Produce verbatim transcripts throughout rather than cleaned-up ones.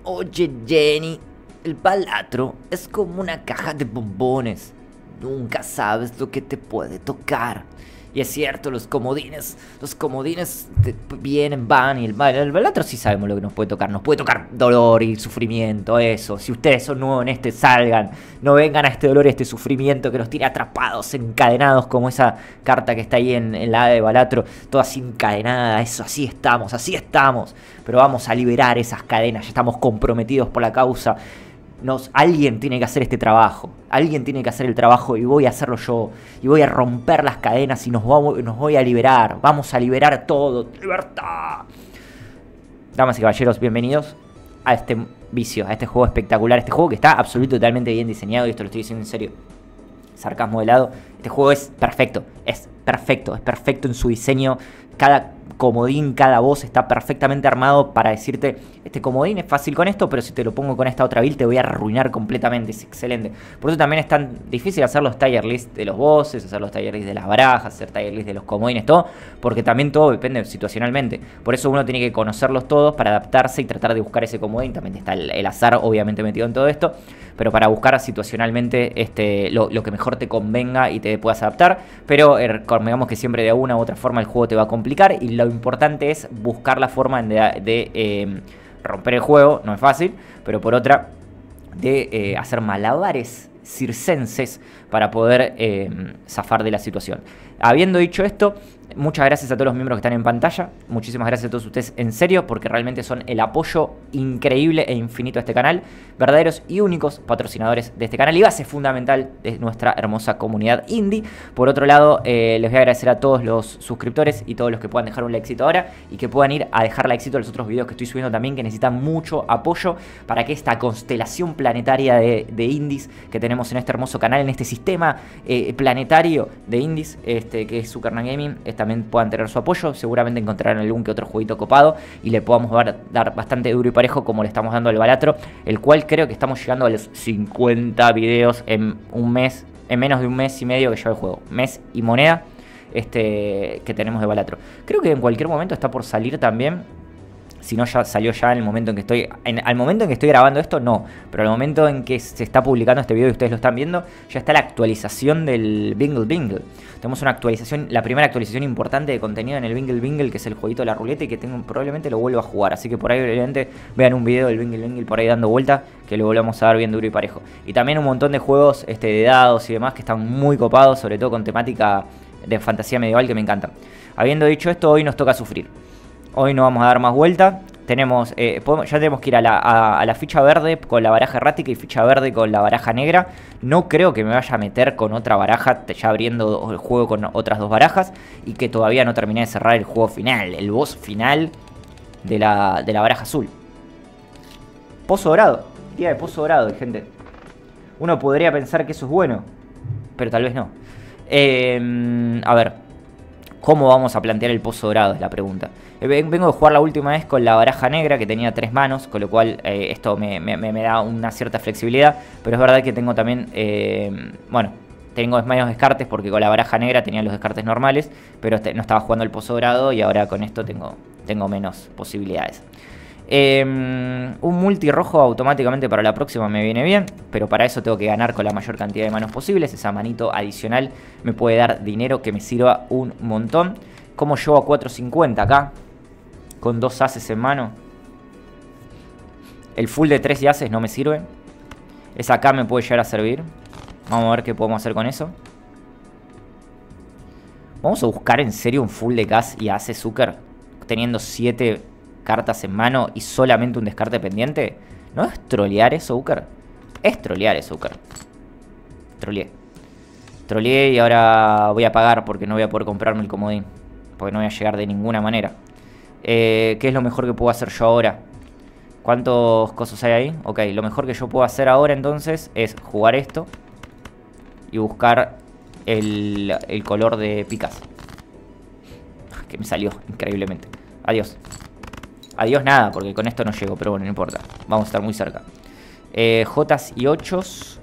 Oye, Jenny, el balatro es como una caja de bombones. Nunca sabes lo que te puede tocar. Y es cierto, los comodines, los comodines te vienen, van y el, el balatro sí sabemos lo que nos puede tocar. Nos puede tocar dolor y sufrimiento, eso. Si ustedes son nuevos en este, salgan. No vengan a este dolor y este sufrimiento que nos tiene atrapados, encadenados, como esa carta que está ahí en, en la A de balatro. Todas encadenadas, eso, así estamos, así estamos. Pero vamos a liberar esas cadenas, ya estamos comprometidos por la causa. Nos, alguien tiene que hacer este trabajo. Alguien tiene que hacer el trabajo y voy a hacerlo yo. Y voy a romper las cadenas y nos, vamos, nos voy a liberar. Vamos a liberar todo. ¡Libertad! Damas y caballeros, bienvenidos a este vicio, a este juego espectacular. Este juego que está absolutamente totalmente bien diseñado. Y esto lo estoy diciendo en serio. Sarcasmo de lado. Este juego es perfecto. Es perfecto. Es perfecto en su diseño. Cada comodín, cada voz está perfectamente armado para decirte, este comodín es fácil con esto, pero si te lo pongo con esta otra build te voy a arruinar completamente. Es excelente. Por eso también es tan difícil hacer los tier lists de los bosses, hacer los tier lists de las barajas, hacer tier lists de los comodines, todo, porque también todo depende situacionalmente. Por eso uno tiene que conocerlos todos para adaptarse y tratar de buscar ese comodín. También está el, el azar obviamente metido en todo esto, pero para buscar situacionalmente este, lo, lo que mejor te convenga y te puedas adaptar. Pero eh, digamos que siempre de una u otra forma el juego te va a complicar y lo importante es buscar la forma de, de eh, romper el juego. No es fácil, pero por otra de eh, hacer malabares circenses para poder eh, zafar de la situación. Habiendo dicho esto, muchas gracias a todos los miembros que están en pantalla. Muchísimas gracias a todos ustedes en serio, porque realmente son el apoyo increíble e infinito a este canal. Verdaderos y únicos patrocinadores de este canal y base fundamental de nuestra hermosa comunidad indie. Por otro lado, eh, les voy a agradecer a todos los suscriptores y todos los que puedan dejar un likecito ahora y que puedan ir a dejar likecito a los otros videos que estoy subiendo también, que necesitan mucho apoyo para que esta constelación planetaria de, de indies que tenemos en este hermoso canal, en este sistema eh, planetario de indies, este, que es Zuckerman Gaming, también puedan tener su apoyo. Seguramente encontrarán algún que otro jueguito copado y le podamos dar, dar bastante duro y parejo como le estamos dando al balatro, el cual creo que estamos llegando a los cincuenta videos en un mes, en menos de un mes y medio que lleva el juego, mes y moneda este, que tenemos de balatro. Creo que en cualquier momento está por salir también. Si no, ya salió ya en el momento en que estoy... En, al momento en que estoy grabando esto, no. Pero al momento en que se está publicando este video y ustedes lo están viendo, ya está la actualización del Bingle Bingle. Tenemos una actualización, la primera actualización importante de contenido en el Bingle Bingle, que es el jueguito de la ruleta y que tengo, probablemente lo vuelva a jugar. Así que por ahí, obviamente, vean un video del Bingle Bingle por ahí dando vuelta, que lo volvamos a dar bien duro y parejo. Y también un montón de juegos este, de dados y demás que están muy copados, sobre todo con temática de fantasía medieval, que me encantan. Habiendo dicho esto, hoy nos toca sufrir. Hoy no vamos a dar más vuelta. Tenemos, eh, podemos, ya tenemos que ir a la, a, a la ficha verde con la baraja errática y ficha verde con la baraja negra. No creo que me vaya a meter con otra baraja, ya abriendo el juego con otras dos barajas. Y que todavía no terminé de cerrar el juego final, el boss final de la, de la baraja azul. Pozo dorado, día de pozo dorado, gente. Uno podría pensar que eso es bueno, pero tal vez no. Eh, a ver, ¿cómo vamos a plantear el pozo dorado? Es la pregunta. Vengo de jugar la última vez con la baraja negra, que tenía tres manos, con lo cual eh, esto me, me, me da una cierta flexibilidad. Pero es verdad que tengo también, eh, bueno, tengo menos descartes porque con la baraja negra tenía los descartes normales, pero este, no estaba jugando el pozo dorado y ahora con esto tengo, tengo menos posibilidades. Eh, un multi rojo automáticamente para la próxima me viene bien, pero para eso tengo que ganar con la mayor cantidad de manos posibles. Esa manito adicional me puede dar dinero que me sirva un montón. ¿Cómo llevo a cuatro cincuenta acá? Con dos ases en mano. El full de tres y ases no me sirve. Esa acá me puede llegar a servir. Vamos a ver qué podemos hacer con eso. Vamos a buscar en serio un full de gas y ases Zucker, teniendo siete cartas en mano y solamente un descarte pendiente. ¿No es trolear eso, Zucker? Es trolear eso, Zucker. Troleé. Troleé y ahora voy a pagar porque no voy a poder comprarme el comodín, porque no voy a llegar de ninguna manera. Eh, ¿Qué es lo mejor que puedo hacer yo ahora? ¿Cuántos cosas hay ahí? Ok, lo mejor que yo puedo hacer ahora entonces es jugar esto y buscar el, el color de picas, que me salió increíblemente. Adiós. Adiós nada, porque con esto no llego, pero bueno, no importa. Vamos a estar muy cerca. Eh, Jotas y ochos.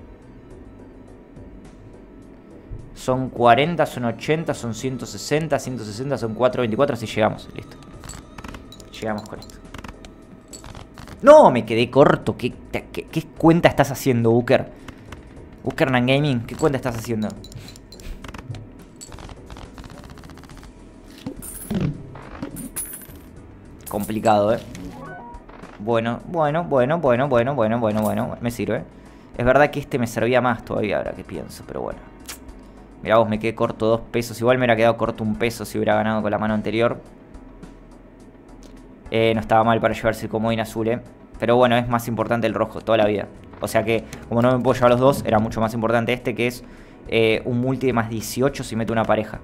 Son cuarenta, son ochenta, son ciento sesenta, ciento sesenta, son cuatrocientos veinticuatro. Así llegamos, listo. Llegamos con esto. No, me quedé corto. ¿Qué, qué, qué cuenta estás haciendo, Uker? Ukernan Gaming, ¿qué cuenta estás haciendo? Complicado, ¿eh? Bueno, bueno, bueno, bueno, bueno, bueno, bueno, bueno. Me sirve. Es verdad que este me servía más todavía, ahora que pienso, pero bueno. Mirá vos, me quedé corto dos pesos. Igual me hubiera quedado corto un peso si hubiera ganado con la mano anterior. Eh, no estaba mal para llevarse el comodín azul, ¿eh? Pero bueno, es más importante el rojo, toda la vida. O sea que, como no me puedo llevar los dos, era mucho más importante este, que es eh, un multi de más dieciocho si meto una pareja.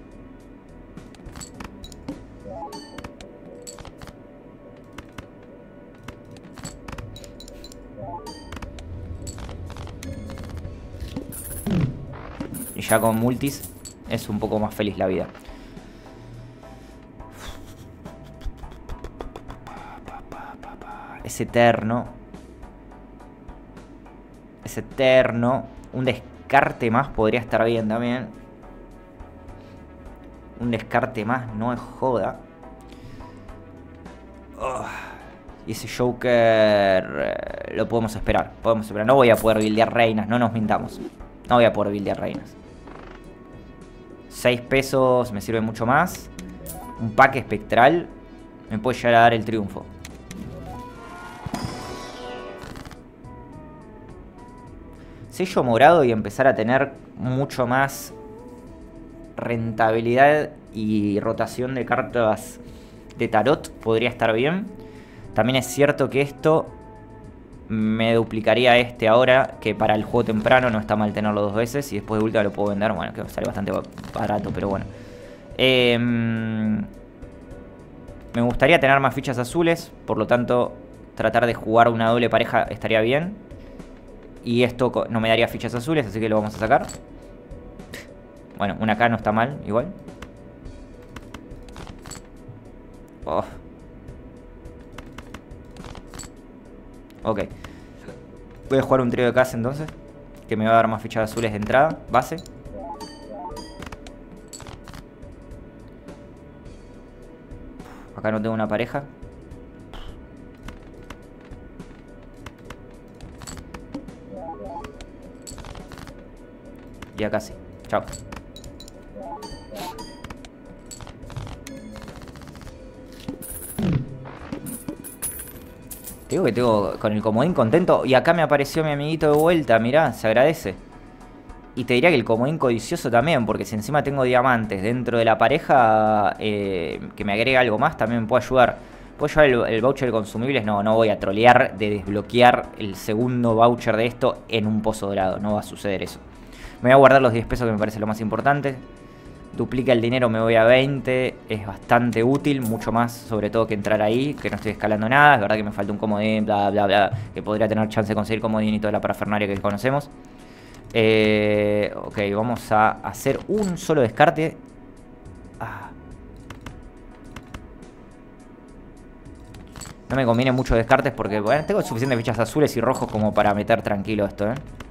Y ya con multis es un poco más feliz la vida. Es eterno. Es eterno. Un descarte más podría estar bien también. Un descarte más, no es joda. Oh. Y ese Joker eh, lo podemos esperar. Podemos esperar. No voy a poder buildear reinas, no nos mintamos. No voy a poder buildear reinas. seis pesos me sirve mucho más. Un pack espectral me puede llegar a dar el triunfo. Sello morado y empezar a tener mucho más rentabilidad y rotación de cartas de tarot podría estar bien. También es cierto que esto me duplicaría este ahora, que para el juego temprano no está mal tenerlo dos veces. Y después de última lo puedo vender. Bueno, que sale bastante barato, pero bueno. Eh, me gustaría tener más fichas azules. Por lo tanto, tratar de jugar una doble pareja estaría bien. Y esto no me daría fichas azules, así que lo vamos a sacar. Bueno, una K no está mal, igual. Oh. Ok. Voy a jugar un trío de casa entonces, que me va a dar más fichas azules de entrada, base. Acá no tengo una pareja. Y acá sí. Chao. Te digo que tengo con el comodín contento. Y acá me apareció mi amiguito de vuelta. Mirá, se agradece. Y te diría que el comodín codicioso también. Porque si encima tengo diamantes dentro de la pareja, eh, que me agrega algo más, también me puede ayudar. ¿Puedo llevar el, el voucher de consumibles? No, no voy a trolear de desbloquear el segundo voucher de esto en un pozo dorado. No va a suceder eso. Me voy a guardar los diez pesos, que me parece lo más importante. Duplica el dinero, me voy a veinte. Es bastante útil, mucho más sobre todo que entrar ahí, que no estoy escalando nada. Es verdad que me falta un comodín, bla, bla, bla, que podría tener chance de conseguir comodín y toda la parafernalia que conocemos. eh, Ok, vamos a hacer un solo descarte. ah. No me conviene mucho descartes porque, bueno, tengo suficientes fichas azules y rojos como para meter tranquilo esto, eh.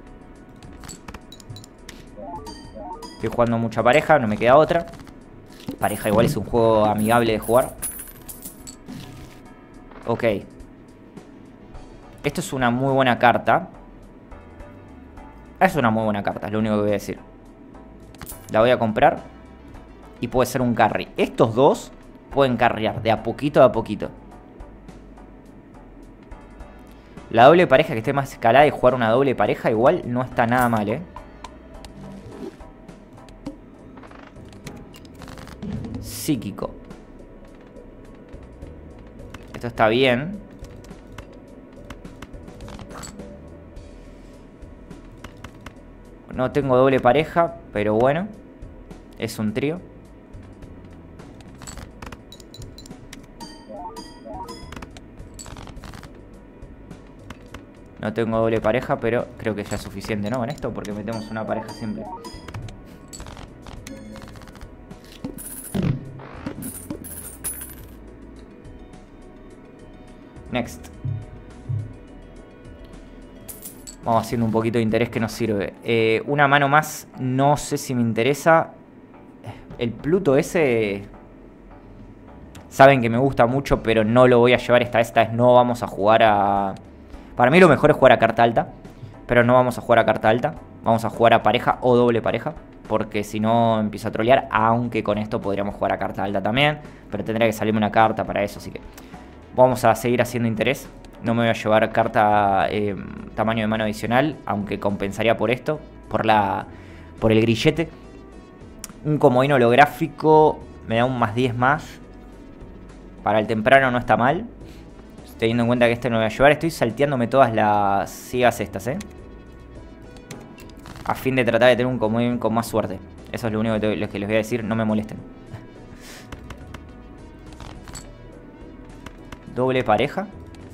Estoy jugando mucha pareja, no me queda otra. Pareja igual es un juego amigable de jugar. Ok. Esto es una muy buena carta. Es una muy buena carta, es lo único que voy a decir. La voy a comprar. Y puede ser un carry. Estos dos pueden carrear de a poquito a poquito. La doble pareja que esté más escalada y jugar una doble pareja igual no está nada mal, eh. Psíquico. Esto está bien. No tengo doble pareja, pero bueno. Es un trío. No tengo doble pareja, pero creo que ya es suficiente, ¿no? Con esto, porque metemos una pareja simple. Next. Vamos haciendo un poquito de interés que nos sirve. Eh, una mano más, no sé si me interesa. El Pluto ese... Saben que me gusta mucho, pero no lo voy a llevar esta vez. Esta vez no vamos a jugar a... Para mí lo mejor es jugar a carta alta, pero no vamos a jugar a carta alta. Vamos a jugar a pareja o doble pareja, porque si no empiezo a trolear. Aunque con esto podríamos jugar a carta alta también, pero tendría que salirme una carta para eso, así que vamos a seguir haciendo interés. No me voy a llevar carta eh, tamaño de mano adicional, aunque compensaría por esto, por la por el grillete. Un comodín holográfico me da un más diez más. Para el temprano no está mal, teniendo en cuenta que este no me voy a llevar. Estoy salteándome todas las sigas estas, ¿eh? A fin de tratar de tener un comodín con más suerte. Eso es lo único que, te, lo que les voy a decir, no me molesten. Doble pareja.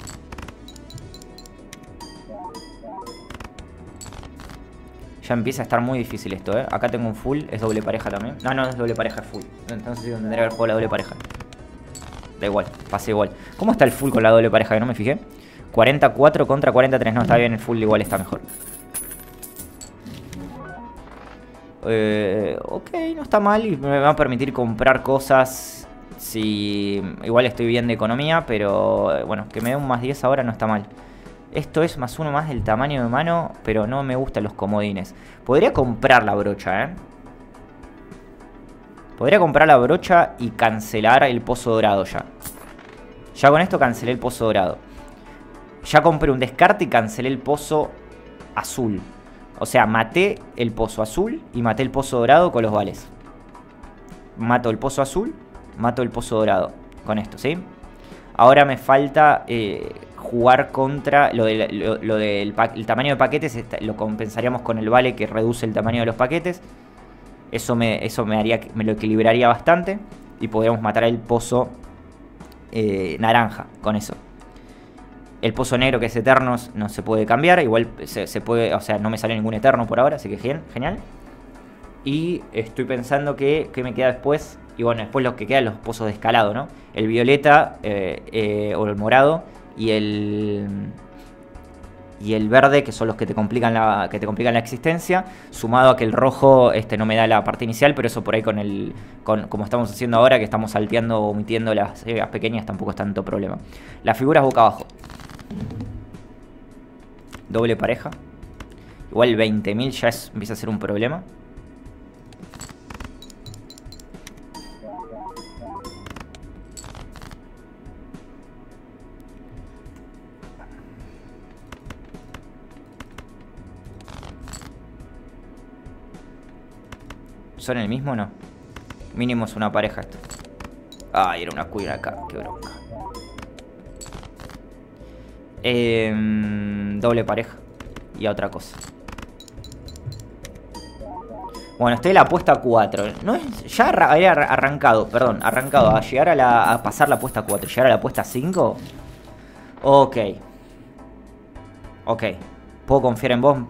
Ya empieza a estar muy difícil esto, ¿eh? Acá tengo un full, es doble pareja también. No, no es doble pareja, es full. Entonces tendría que haber jugado la doble pareja. Da igual, pasé igual. ¿Cómo está el full con la doble pareja? Que no me fijé. cuarenta y cuatro contra cuarenta y tres. No, está bien, el full igual está mejor. Eh, ok, no está mal. Y me va a permitir comprar cosas. Si igual estoy bien de economía, pero bueno, que me dé un más diez ahora no está mal. Esto es más uno más del tamaño de mano, pero no me gustan los comodines. Podría comprar la brocha, ¿eh? Podría comprar la brocha y cancelar el pozo dorado ya. Ya con esto cancelé el pozo dorado. Ya compré un descarte y cancelé el pozo azul. O sea, maté el pozo azul y maté el pozo dorado con los vales. Mato el pozo azul, mato el pozo dorado. Con esto, ¿sí? Ahora me falta eh, jugar contra lo, de, lo, lo del el tamaño de paquetes. Lo compensaríamos con el vale que reduce el tamaño de los paquetes. Eso me, eso me haría, me lo equilibraría bastante. Y podríamos matar el pozo eh, naranja con eso. El pozo negro, que es Eternos, no se puede cambiar. Igual se, se puede, o sea, no me sale ningún Eterno por ahora, así que genial. Y estoy pensando que, que me queda después. Y bueno, después lo que quedan los pozos de escalado, ¿no? El violeta eh, eh, o el morado y el... Y el verde, que son los que te complican la, que te complican la existencia. Sumado a que el rojo este, no me da la parte inicial. Pero eso por ahí con el... Con, como estamos haciendo ahora, que estamos salteando o omitiendo las eh, pequeñas, tampoco es tanto problema. Las figuras boca abajo. Doble pareja. Igual veinte mil ya es, empieza a ser un problema. ¿Son el mismo o no? Mínimo es una pareja esto. Ay, era una queen acá, qué bronca. Eh, doble pareja. Y a otra cosa. Bueno, estoy en la apuesta cuatro. No es, ya había arrancado, perdón, arrancado a llegar a, la, a pasar la apuesta cuatro. Llegar a la apuesta cinco. Ok. Ok. ¿Puedo confiar en vos?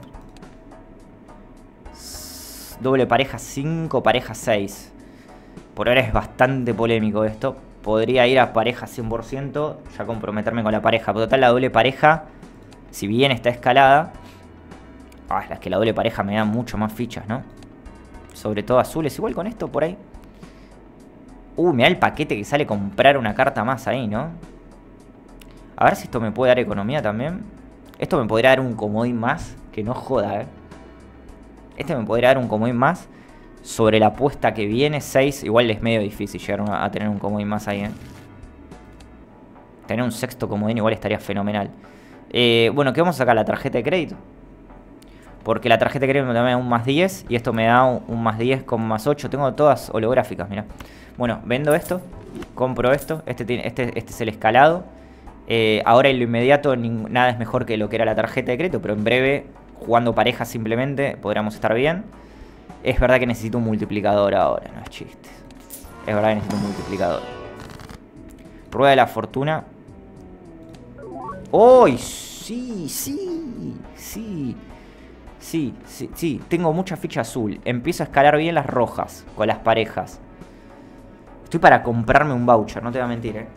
Doble pareja cinco, pareja seis. Por ahora es bastante polémico esto. Podría ir a pareja cien por ciento. Ya comprometerme con la pareja. Pero total, la doble pareja, si bien está escalada... Ah, es que la doble pareja me da mucho más fichas, ¿no? Sobre todo azules. Igual con esto por ahí. Uh, me da el paquete que sale comprar una carta más ahí, ¿no? A ver si esto me puede dar economía también. Esto me podría dar un comodín más. Que no joda, ¿eh? Este me podría dar un comodín más. Sobre la apuesta que viene, seis. Igual es medio difícil llegar a tener un comodín más ahí, ¿eh? Tener un sexto comodín igual estaría fenomenal. eh, Bueno, ¿qué vamos a sacar? La tarjeta de crédito. Porque la tarjeta de crédito me da un más diez. Y esto me da un, un más diez con más ocho. Tengo todas holográficas, mira. Bueno, vendo esto. Compro esto. Este, tiene, este, este es el escalado. eh, Ahora en lo inmediato nada es mejor que lo que era la tarjeta de crédito. Pero en breve, jugando parejas simplemente, podríamos estar bien. Es verdad que necesito un multiplicador ahora. No es chiste. Es verdad que necesito un multiplicador. Rueda de la fortuna. ¡Oh! Sí, sí, sí. Sí, sí, sí. Tengo mucha ficha azul. Empiezo a escalar bien las rojas con las parejas. Estoy para comprarme un voucher, no te voy a mentir, eh.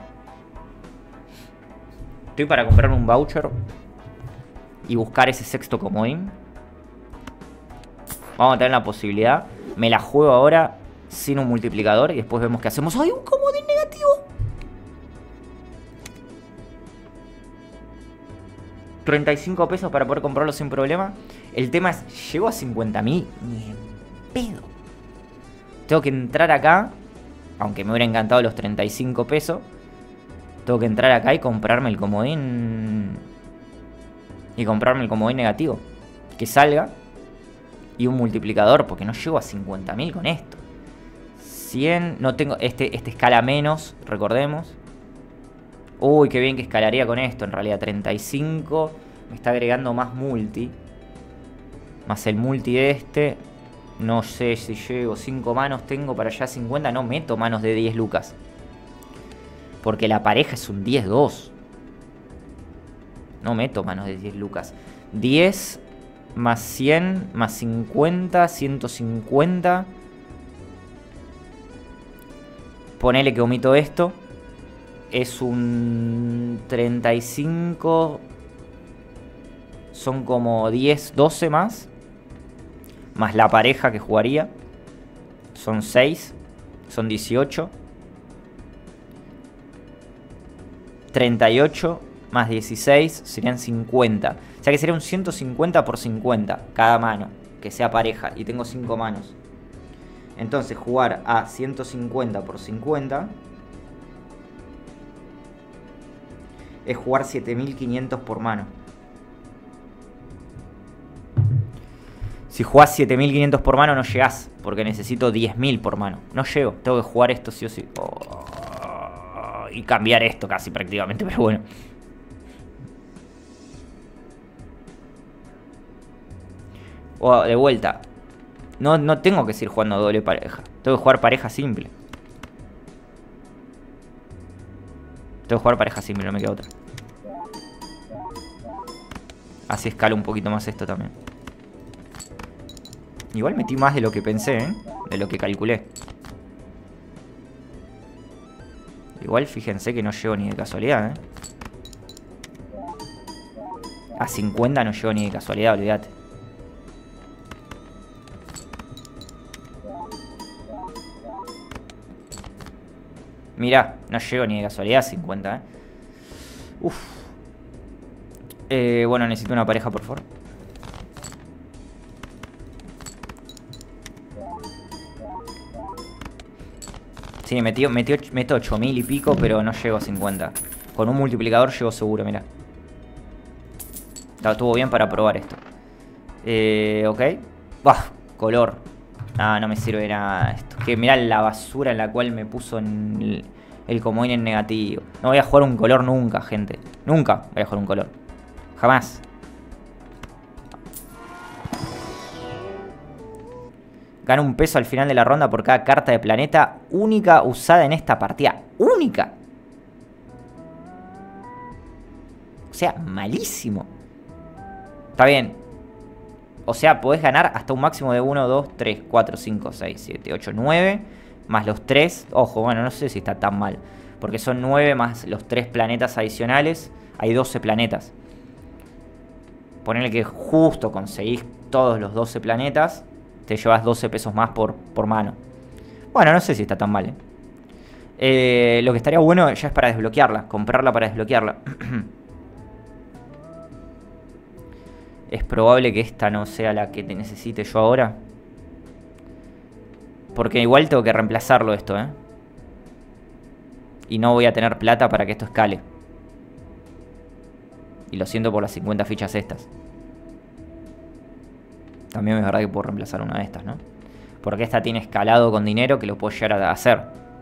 Estoy para comprarme un voucher y buscar ese sexto comodín. Vamos a tener la posibilidad. Me la juego ahora sin un multiplicador y después vemos qué hacemos. ¡Ay, un comodín negativo! treinta y cinco pesos para poder comprarlo sin problema. El tema es, ¿llego a cincuenta mil? Ni en pedo. Tengo que entrar acá, aunque me hubiera encantado los treinta y cinco pesos. Tengo que entrar acá y comprarme el comodín. Y comprarme el comodín negativo. Que salga. Y un multiplicador, porque no llego a cincuenta mil con esto. cien, no tengo, este, este escala menos, recordemos. Uy, qué bien que escalaría con esto, en realidad treinta y cinco. Me está agregando más multi. Más el multi de este. No sé si llego, cinco manos tengo para allá cincuenta. No meto manos de diez lucas. Porque la pareja es un diez dos. No meto manos de diez lucas. diez más cien más cincuenta, ciento cincuenta. Ponele que omito esto. Es un treinta y cinco. Son como diez, doce más. Más la pareja que jugaría. Son seis. Son dieciocho. treinta y ocho más dieciséis serían cincuenta. O sea que sería un ciento cincuenta por cincuenta cada mano. Que sea pareja. Y tengo cinco manos. Entonces jugar a ciento cincuenta por cincuenta es jugar siete mil quinientos por mano. Si jugás siete mil quinientos por mano no llegás, porque necesito diez mil por mano. No llego, tengo que jugar esto sí o sí. Oh, y cambiar esto casi prácticamente, pero bueno. Oh, de vuelta. No, no tengo que seguir jugando doble pareja. Tengo que jugar pareja simple. Tengo que jugar pareja simple, no me queda otra. Así escalo un poquito más esto también. Igual metí más de lo que pensé, ¿eh? De lo que calculé. Igual fíjense que no llego ni de casualidad, ¿eh? A cincuenta no llego ni de casualidad, olvídate. Mirá, no llego ni de casualidad a cincuenta, ¿eh? Uf. Eh, bueno, necesito una pareja, por favor. Sí, metió, metió, meto ocho mil y pico, pero no llego a cincuenta. Con un multiplicador llego seguro, mirá. Estuvo bien para probar esto. Eh, ok. Bah, color. Ah, no me sirve de nada esto. Que mirá la basura en la cual me puso en el, el comodín en negativo. No voy a jugar un color nunca, gente. Nunca voy a jugar un color. Jamás. Gana un peso al final de la ronda por cada carta de planeta única usada en esta partida. ¡Única! O sea, malísimo. Está bien. O sea, podés ganar hasta un máximo de uno, dos, tres, cuatro, cinco, seis, siete, ocho, nueve. Más los tres. Ojo, bueno, no sé si está tan mal. Porque son nueve más los tres planetas adicionales. Hay doce planetas. Ponele que justo conseguís todos los doce planetas. Te llevas doce pesos más por, por mano. Bueno, no sé si está tan mal, ¿eh? Eh, lo que estaría bueno ya es para desbloquearla. Comprarla para desbloquearla. Es probable que esta no sea la que te necesite yo ahora. Porque igual tengo que reemplazarlo esto, ¿eh? Y no voy a tener plata para que esto escale. Y lo siento por las cincuenta fichas estas. También es verdad que puedo reemplazar una de estas, ¿no? Porque esta tiene escalado con dinero que lo puedo llegar a hacer.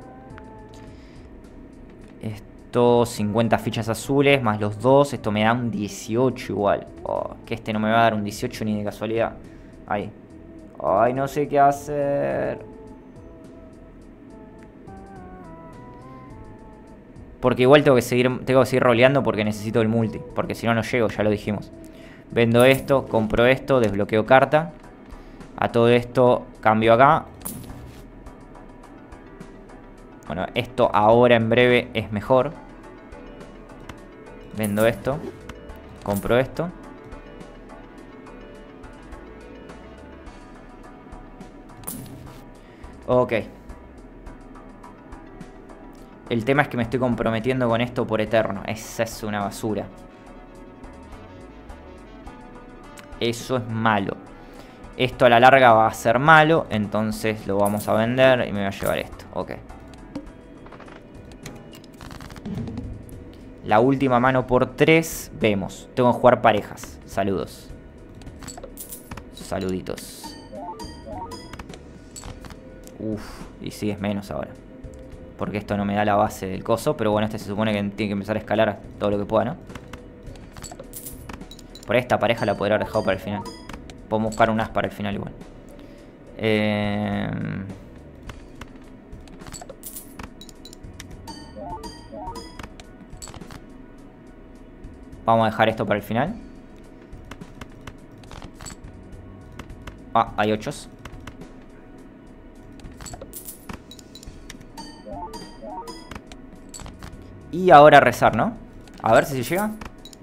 Esto, cincuenta fichas azules más los dos. Esto me da un dieciocho igual. Oh, que este no me va a dar un dieciocho ni de casualidad. Ahí. Ay, no sé qué hacer. Porque igual tengo que seguir, tengo que seguir roleando porque necesito el multi. Porque si no, no llego, ya lo dijimos. Vendo esto, compro esto, desbloqueo carta. A todo esto cambio acá. Bueno, esto ahora en breve es mejor. Vendo esto. Compro esto. Ok. El tema es que me estoy comprometiendo con esto por eterno. Esa es una basura. Eso es malo. Esto a la larga va a ser malo. Entonces lo vamos a vender y me voy a llevar esto. Ok. La última mano por tres. Vemos. Tengo que jugar parejas. Saludos. Saluditos. Uf. Y sí, es menos ahora. Porque esto no me da la base del coso. Pero bueno, este se supone que tiene que empezar a escalar todo lo que pueda, ¿no? Por ahí esta pareja la podría haber dejado para el final. Podemos buscar un as para el final igual. Eh... Vamos a dejar esto para el final. Ah, hay ochos. Y ahora rezar, ¿no? A ver si se llega.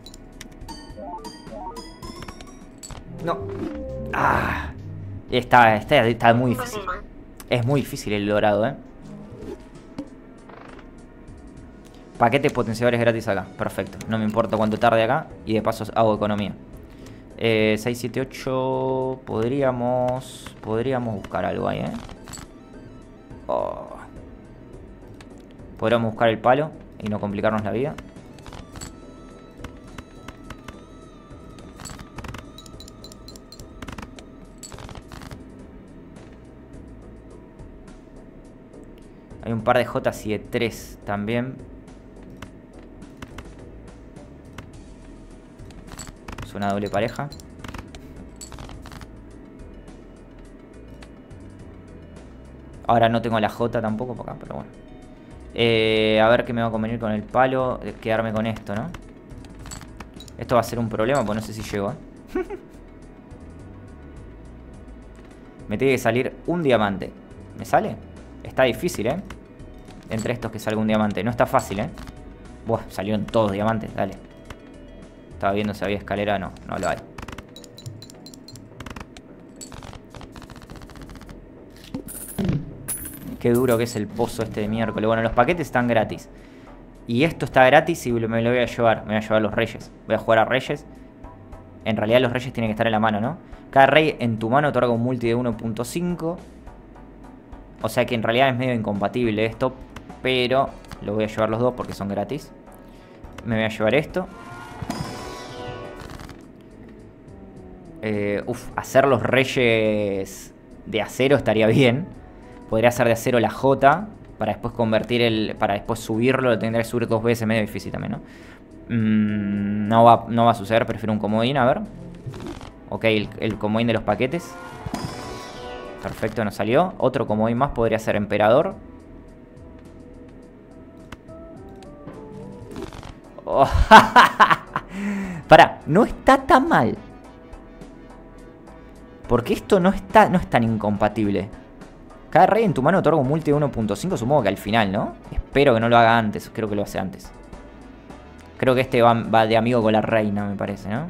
No. Ah. Está, está, está muy difícil. Es muy difícil el dorado, ¿eh? Paquetes potenciadores gratis acá. Perfecto. No me importa cuánto tarde acá. Y de paso hago economía. Eh, seis, siete, ocho. Podríamos... Podríamos buscar algo ahí, ¿eh? Oh. Podríamos buscar el palo y no complicarnos la vida. Hay un par de Jotas y de tres también. Es una doble pareja. Ahora no tengo la J tampoco por acá, pero bueno. Eh, a ver qué me va a convenir con el palo. Eh, quedarme con esto, ¿no? Esto va a ser un problema, pues no sé si llego, ¿eh? Me tiene que salir un diamante. ¿Me sale? Está difícil, ¿eh? Entre estos que salga un diamante. No está fácil, ¿eh? Buah, salieron todos diamantes, dale. Estaba viendo si había escalera. No, no lo hay. Qué duro que es el pozo este de miércoles. Bueno, los paquetes están gratis. Y esto está gratis y me lo voy a llevar. Me voy a llevar los reyes. Voy a jugar a reyes. En realidad los reyes tienen que estar en la mano, ¿no? Cada rey en tu mano otorga un multi de uno punto cinco. O sea que en realidad es medio incompatible esto. Pero lo voy a llevar los dos porque son gratis. Me voy a llevar esto. Eh, uf, hacer los reyes de acero estaría bien. Podría hacer de acero la J. Para después convertir el... Para después subirlo. Lo tendría que subir dos veces. Medio difícil también, ¿no? Mm, no, va, no va a suceder. Prefiero un comodín, a ver. Ok, el, el comodín de los paquetes. Perfecto, nos salió. Otro comodín más podría ser emperador. Oh, Pará, no está tan mal. Porque esto no está, no es tan incompatible. Cada rey en tu mano otorga un multi de uno punto cinco. Supongo que al final, ¿no? Espero que no lo haga antes. Creo que lo hace antes. Creo que este va, va de amigo con la reina, me parece, ¿no?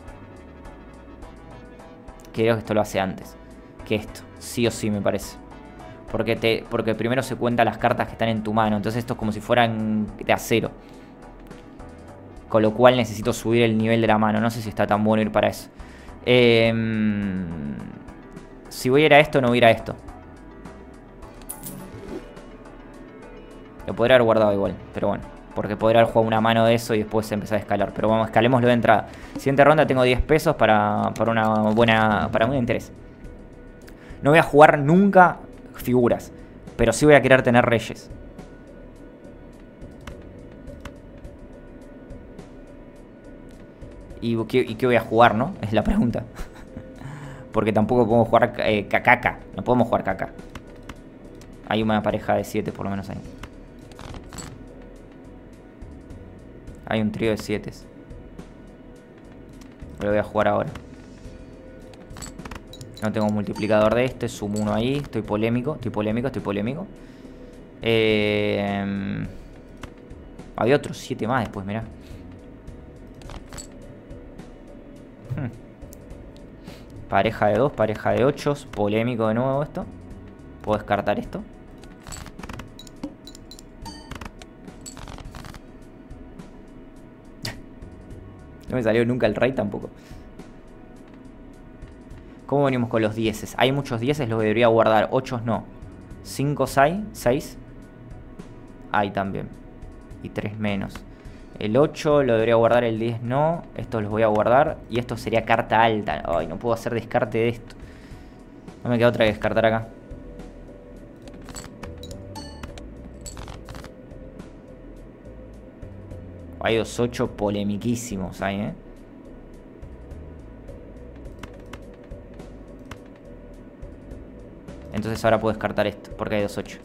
Creo que esto lo hace antes que esto. Sí o sí, me parece. Porque, te, porque primero se cuentan las cartas que están en tu mano. Entonces esto es como si fueran de acero. Con lo cual necesito subir el nivel de la mano. No sé si está tan bueno ir para eso. Eh, si voy a ir a esto, no voy a ir a esto. Lo podría haber guardado igual, pero bueno. Porque podría haber jugado una mano de eso y después empezar a escalar. Pero vamos, escalémoslo de entrada. Siguiente ronda tengo diez pesos para, para una buena... Para un interés. No voy a jugar nunca figuras. Pero sí voy a querer tener reyes. ¿Y qué, y qué voy a jugar, no? Es la pregunta. Porque tampoco podemos jugar eh, caca. No podemos jugar caca. Hay una pareja de siete por lo menos ahí. Hay un trío de siete. Lo voy a jugar ahora. No tengo multiplicador de este. Sumo uno ahí. Estoy polémico. Estoy polémico. Estoy polémico. Eh... Había otros siete más después, mirá. Hmm. Pareja de dos. Pareja de ocho. Polémico de nuevo esto. Puedo descartar esto. No me salió nunca el rey tampoco. ¿Cómo venimos con los dieces? Hay muchos dieces, los debería guardar. ocho no. cinco hay, seis. Hay también. Y tres menos. El ocho lo debería guardar, el diez no. Estos los voy a guardar. Y esto sería carta alta. Ay, no puedo hacer descarte de esto. No me queda otra que descartar acá. Hay dos ocho polemiquísimos ahí, ¿eh? Entonces ahora puedo descartar esto, porque hay dos ocho.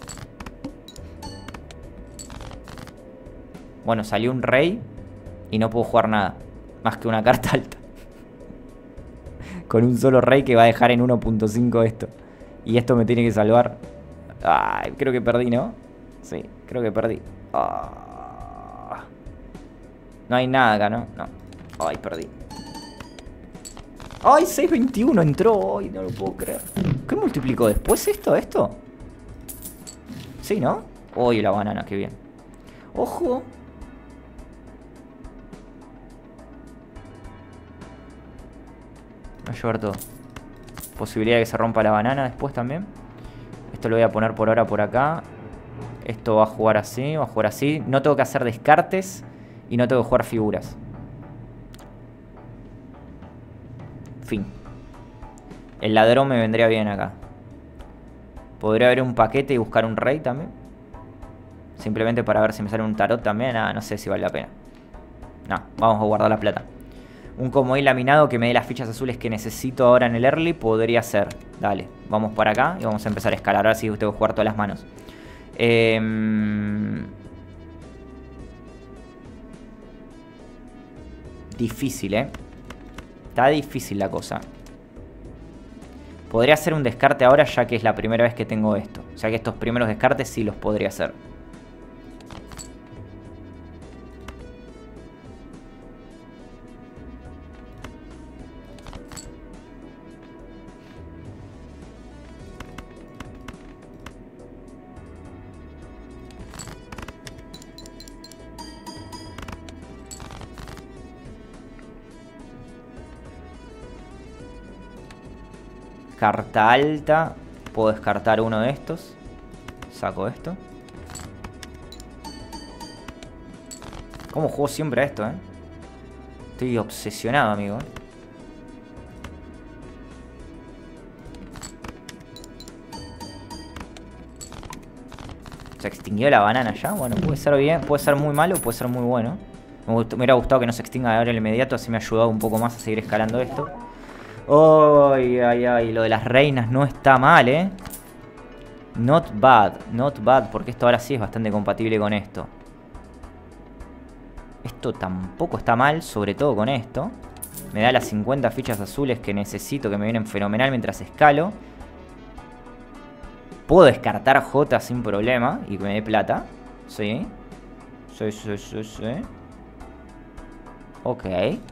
Bueno, salió un rey y no puedo jugar nada. Más que una carta alta. Con un solo rey que va a dejar en uno punto cinco esto. Y esto me tiene que salvar. Ay, creo que perdí, ¿no? Sí, creo que perdí. Ah. No hay nada acá, ¿no? No. Ay, perdí. ¡Ay, seis veintiuno entró! ¡Ay, no lo puedo creer! ¿Qué multiplicó después esto, esto? Sí, ¿no? ¡Uy, la banana! ¡Qué bien! ¡Ojo! Voy a llevar todo. Posibilidad de que se rompa la banana después también. Esto lo voy a poner por ahora por acá. Esto va a jugar así, va a jugar así. No tengo que hacer descartes y no tengo que jugar figuras. Fin. El ladrón me vendría bien acá. Podría haber un paquete y buscar un rey también. Simplemente para ver si me sale un tarot también. Ah, no sé si vale la pena. No, vamos a guardar la plata. Un comodín laminado que me dé las fichas azules que necesito ahora en el early. Podría ser. Dale, vamos para acá y vamos a empezar a escalar. Ahora sí tengo que jugar todas las manos. Eh... Difícil, eh. Está difícil la cosa. Podría hacer un descarte ahora ya que es la primera vez que tengo esto. O sea que estos primeros descartes sí los podría hacer. Carta alta. Puedo descartar uno de estos. Saco esto. ¿Cómo juego siempre a esto, eh? Estoy obsesionado, amigo. Se extinguió la banana ya. Bueno, puede ser bien. Puede ser muy malo, puede ser muy bueno. Me, me hubiera gustado que no se extinga ahora el inmediato. Así me ha ayudado un poco más a seguir escalando esto. Ay, ay, ay, lo de las reinas no está mal, ¿eh? Not bad, not bad, porque esto ahora sí es bastante compatible con esto. Esto tampoco está mal, sobre todo con esto. Me da las cincuenta fichas azules que necesito, que me vienen fenomenal mientras escalo. Puedo descartar J sin problema y que me dé plata. Sí. Sí, sí, sí, sí. Ok.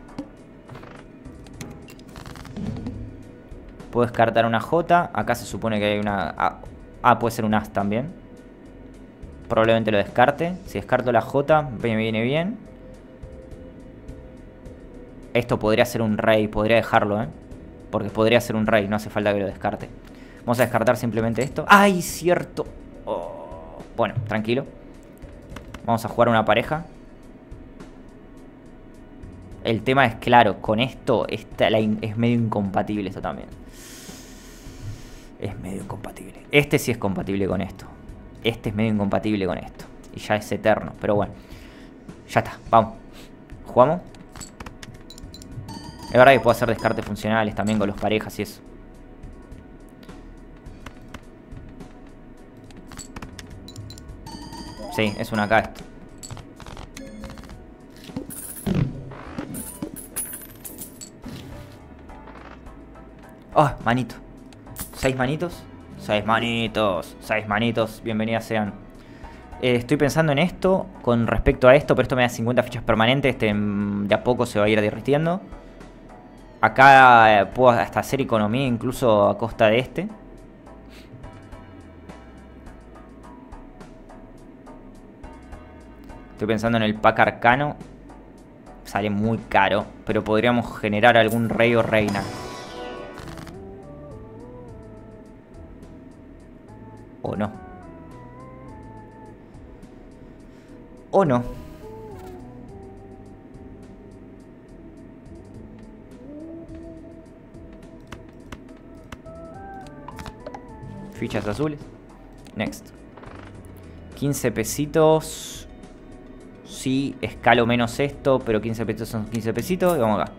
Puedo descartar una J. Acá se supone que hay una... Ah, ah, puede ser un As también. Probablemente lo descarte. Si descarto la J, me viene bien. Esto podría ser un rey. Podría dejarlo, ¿eh? Porque podría ser un rey. No hace falta que lo descarte. Vamos a descartar simplemente esto. ¡Ay, cierto! Oh. Bueno, tranquilo. Vamos a jugar una pareja. El tema es claro. Con esto esta, la in, es medio incompatible esto también. Es medio incompatible. Este sí es compatible con esto. Este es medio incompatible con esto. Y ya es eterno. Pero bueno. Ya está. Vamos. ¿Jugamos? Es verdad que puedo hacer descartes funcionales también con los parejas y eso. Sí, es una K esto. Oh, manito. Seis manitos. Seis manitos. Seis manitos. Bienvenidas sean. Eh, estoy pensando en esto con respecto a esto, pero esto me da cincuenta fichas permanentes. Este de a poco se va a ir derritiendo. Acá eh, puedo hasta hacer economía incluso a costa de este. Estoy pensando en el pack arcano. Sale muy caro, pero podríamos generar algún rey o reina. O no. O no. Fichas azules. Next. quince pesitos. Sí, escalo menos esto, pero quince pesitos son quince pesitos. Y vamos acá.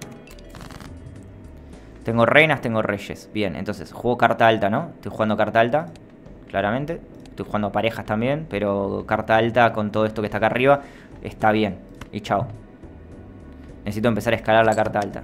Tengo reinas, tengo reyes. Bien, entonces juego carta alta, ¿no? Estoy jugando carta alta, claramente. Estoy jugando parejas también, pero carta alta con todo esto que está acá arriba está bien. Y chao. Necesito empezar a escalar la carta alta.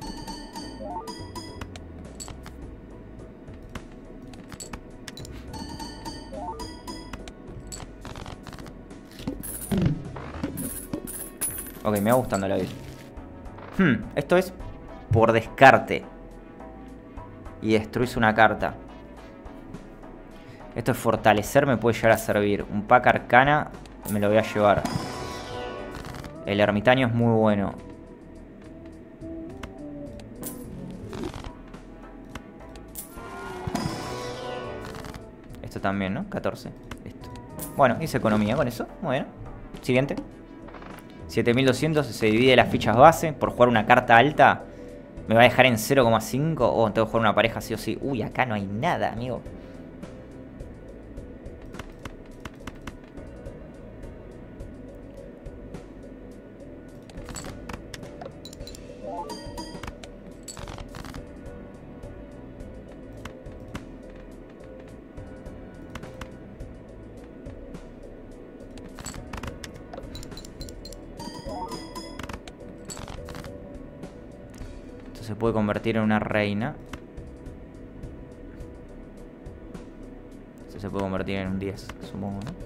Ok, me va gustando la vida. Hmm, esto es por descarte. Y destruís una carta. Esto es fortalecer, me puede llegar a servir. Un pack arcana me lo voy a llevar. El ermitaño es muy bueno. Esto también, ¿no? catorce. Listo. Bueno, hice economía con eso. Muy bien. Siguiente. siete mil doscientos. Se divide las fichas base. Por jugar una carta alta me va a dejar en cero coma cinco. Oh, tengo que jugar una pareja sí o sí. Uy, acá no hay nada, amigo. Se puede convertir en una reina. Esto se puede convertir en un diez, supongo, ¿no?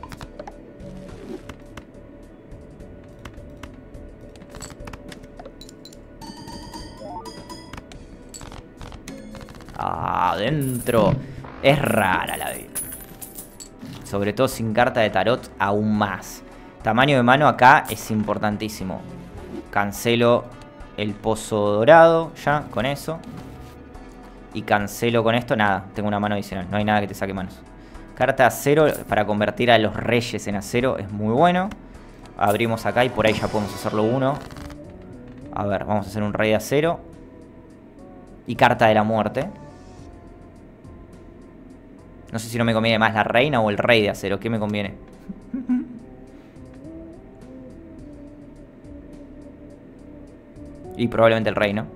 Ah, adentro. Es rara la vida. Sobre todo sin carta de tarot, aún más. Tamaño de mano acá es importantísimo. Cancelo el pozo dorado, ya, con eso. Y cancelo con esto, nada, tengo una mano adicional. No hay nada que te saque manos. Carta acero para convertir a los reyes en acero es muy bueno. Abrimos acá y por ahí ya podemos hacerlo uno. A ver, vamos a hacer un rey de acero. Y carta de la muerte. No sé si no me conviene más la reina o el rey de acero. ¿Qué me conviene? Y probablemente el rey, ¿no?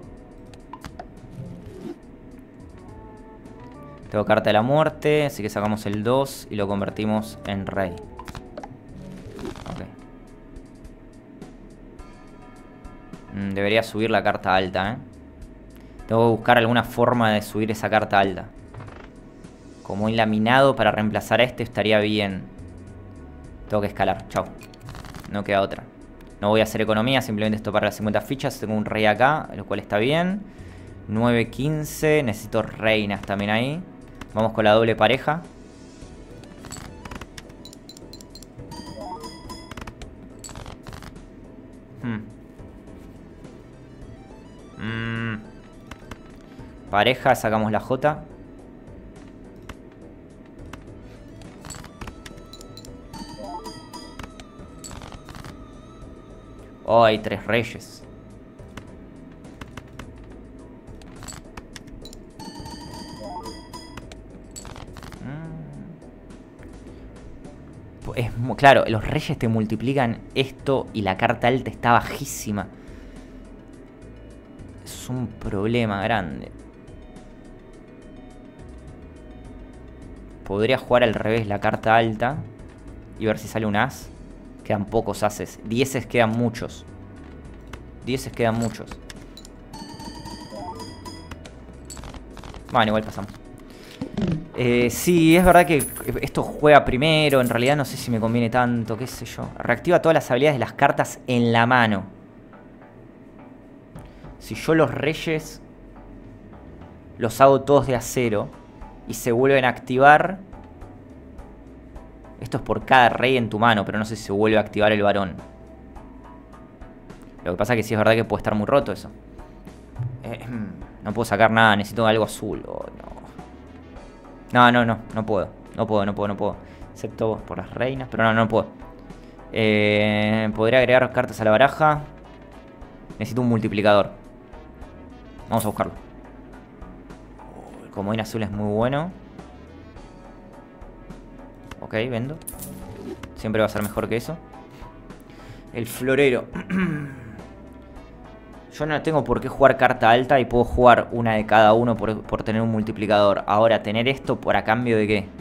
Tengo carta de la muerte, así que sacamos el dos y lo convertimos en rey. Ok. Mm, debería subir la carta alta, ¿eh? Tengo que buscar alguna forma de subir esa carta alta. Como un laminado para reemplazar a este estaría bien. Tengo que escalar, chao. No queda otra. No voy a hacer economía, simplemente esto para las cincuenta fichas. Tengo un rey acá, lo cual está bien. nueve, quince. Necesito reinas también ahí. Vamos con la doble pareja. Hmm. Mm. Pareja, sacamos la J. Oh, hay tres reyes. Mm. Es muy, claro, los reyes te multiplican esto y la carta alta está bajísima. Es un problema grande. Podría jugar al revés la carta alta y ver si sale un as. Quedan pocos ases. Dieces quedan muchos. Dieces quedan muchos. Bueno, igual pasamos. Eh, sí, es verdad que esto juega primero. En realidad no sé si me conviene tanto. Qué sé yo. Reactiva todas las habilidades de las cartas en la mano. Si yo los reyes los hago todos de acero y se vuelven a activar... Esto es por cada rey en tu mano, pero no sé si se vuelve a activar el varón. Lo que pasa es que sí es verdad que puede estar muy roto eso. Eh, no puedo sacar nada, necesito algo azul. Oh, no. no, no, no, no puedo. No puedo, no puedo, no puedo. Excepto por las reinas, pero no, no puedo. Eh, podría agregar cartas a la baraja. Necesito un multiplicador. Vamos a buscarlo. El comodín azul es muy bueno. Ok, vendo. Siempre va a ser mejor que eso. El florero. Yo no tengo por qué jugar carta alta y puedo jugar una de cada uno por, por tener un multiplicador. Ahora, tener esto por a cambio de qué.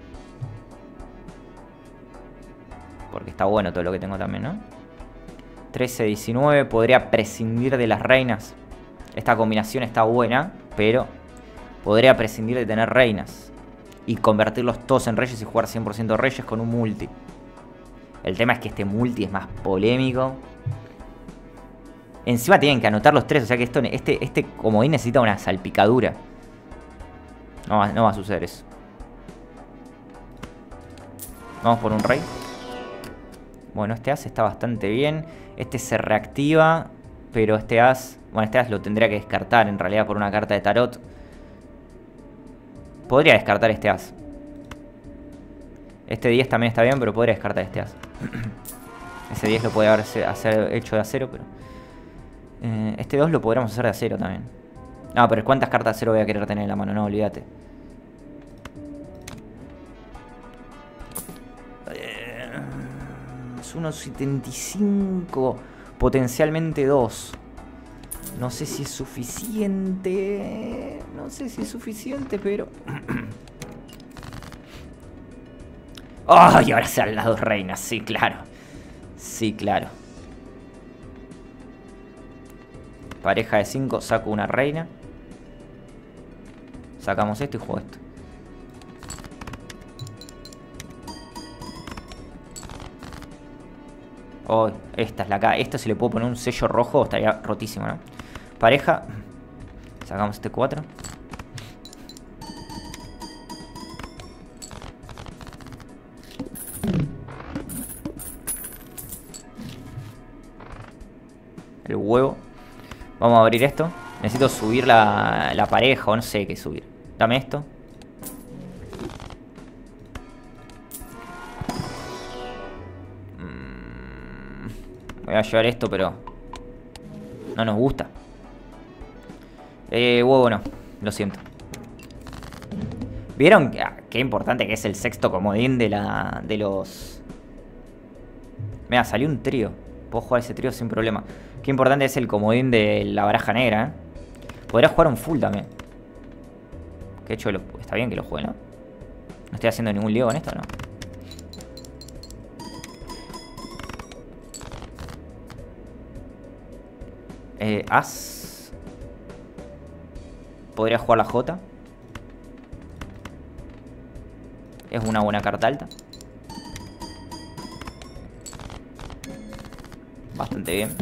Porque está bueno todo lo que tengo también, ¿no? trece, diecinueve. Podría prescindir de las reinas. Esta combinación está buena, pero podría prescindir de tener reinas. Y convertirlos todos en reyes y jugar cien por ciento reyes con un multi. El tema es que este multi es más polémico. Encima tienen que anotar los tres. O sea que esto, este, este comodín necesita una salpicadura. No va, no va a suceder eso. Vamos por un rey. Bueno, este as está bastante bien. Este se reactiva. Pero este as... Bueno, este as lo tendría que descartar en realidad por una carta de tarot. Podría descartar este as. Este diez también está bien, pero podría descartar este as. Ese diez lo puede haber hacer hecho de acero, pero... Eh, este dos lo podríamos hacer de acero también. No, pero ¿cuántas cartas de acero voy a querer tener en la mano? No, olvídate. Eh, es uno setenta y cinco. Potencialmente dos. No sé si es suficiente. No sé si es suficiente, pero... ¡Oh! Y ahora serán las dos reinas. Sí, claro. Sí, claro. Pareja de cinco, saco una reina. Sacamos esto y juego esto. Oh, esta es la K. Esto si le puedo poner un sello rojo estaría rotísimo, ¿no? Pareja. Sacamos este cuatro. El huevo. Vamos a abrir esto. Necesito subir la, la pareja o no sé qué subir. Dame esto. Mm, voy a llevar esto, pero no nos gusta. Eh, huevo no. Lo siento. ¿Vieron qué importante que es el sexto comodín de la de los... Mira, salió un trío. Puedo jugar ese trío sin problema. Qué importante es el comodín de la baraja negra, ¿eh? Podría jugar un full también. Que de hecho lo, está bien que lo juegue, ¿no? No estoy haciendo ningún lío con esto, ¿no? Eh, as. Podría jugar la J. Es una buena carta alta. Bastante bien.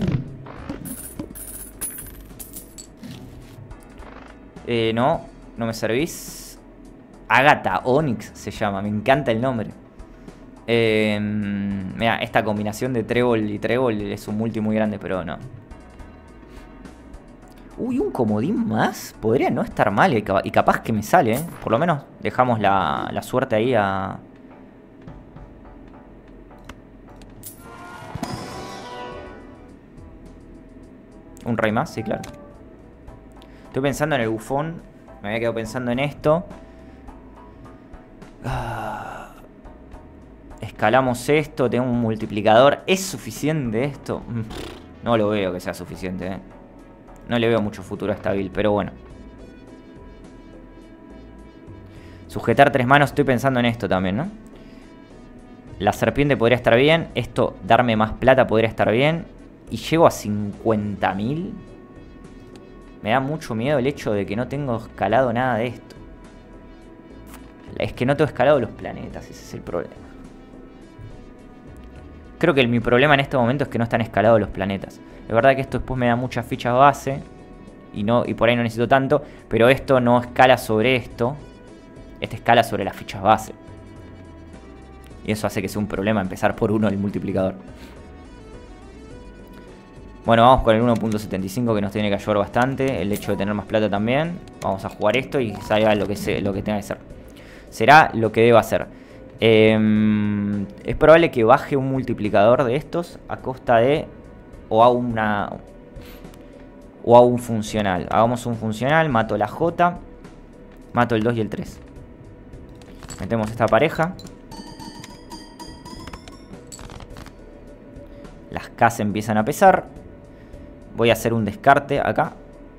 Eh, no, no me servís. Agatha Onyx se llama, me encanta el nombre. Eh, mira, esta combinación de trébol y trébol es un multi muy grande, pero no. Uy, un comodín más. Podría no estar mal y capaz que me sale, ¿eh? Por lo menos dejamos la, la suerte ahí a... Un rey más, sí, claro. Estoy pensando en el bufón. Me había quedado pensando en esto. Ah, escalamos esto. Tengo un multiplicador. ¿Es suficiente esto? No lo veo que sea suficiente, ¿eh? No le veo mucho futuro a esta build, pero bueno. Sujetar tres manos. Estoy pensando en esto también, ¿no? La serpiente podría estar bien. Esto, darme más plata, podría estar bien. Y llego a cincuenta mil. Me da mucho miedo el hecho de que no tengo escalado nada de esto. Es que no tengo escalado los planetas, ese es el problema. Creo que el, mi problema en este momento es que no están escalados los planetas. Es verdad que esto después me da muchas fichas base. Y, no, y por ahí no necesito tanto. Pero esto no escala sobre esto. Este escala sobre las fichas base. Y eso hace que sea un problema empezar por uno el multiplicador. Bueno, vamos con el uno punto setenta y cinco que nos tiene que ayudar bastante. El hecho de tener más plata también. Vamos a jugar esto y salga lo que, se, lo que tenga que ser. será lo que deba hacer. Eh, es probable que baje un multiplicador de estos a costa de... O a una... O a un funcional. Hagamos un funcional, mato la J, mato el dos y el tres. Metemos esta pareja. Las K se empiezan a pesar. Voy a hacer un descarte acá.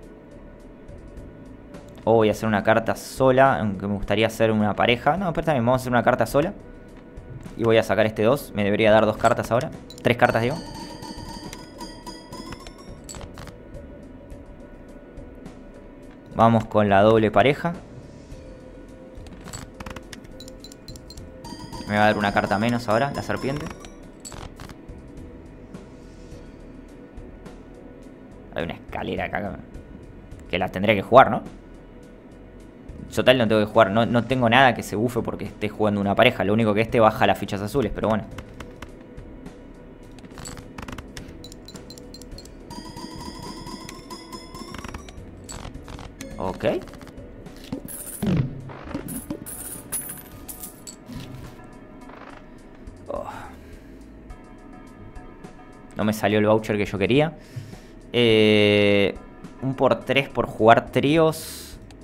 O voy a hacer una carta sola, aunque me gustaría hacer una pareja. No, pero también vamos a hacer una carta sola. Y voy a sacar este dos. Me debería dar dos cartas ahora. Tres cartas, digo. Vamos con la doble pareja. Me va a dar una carta menos ahora, la serpiente. Hay una escalera acá que la tendré que jugar, ¿no? Total no tengo que jugar, no, no tengo nada que se bufe porque esté jugando una pareja. Lo único que este baja las fichas azules, pero bueno. Ok. Oh. No me salió el voucher que yo quería. Eh, un por tres por jugar tríos.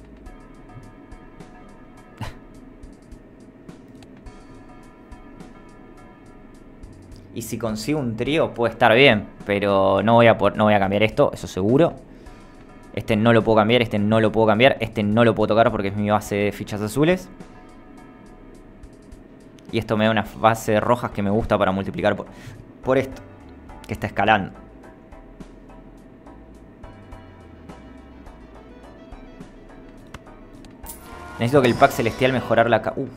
Y si consigo un trío puede estar bien. Pero no voy a, no voy a cambiar esto, eso seguro. Este no lo puedo cambiar, este no lo puedo cambiar. Este no lo puedo tocar porque es mi base de fichas azules. Y esto me da una base de rojas que me gusta para multiplicar por, por esto. Que está escalando. Necesito que el pack celestial mejorar la... Uf.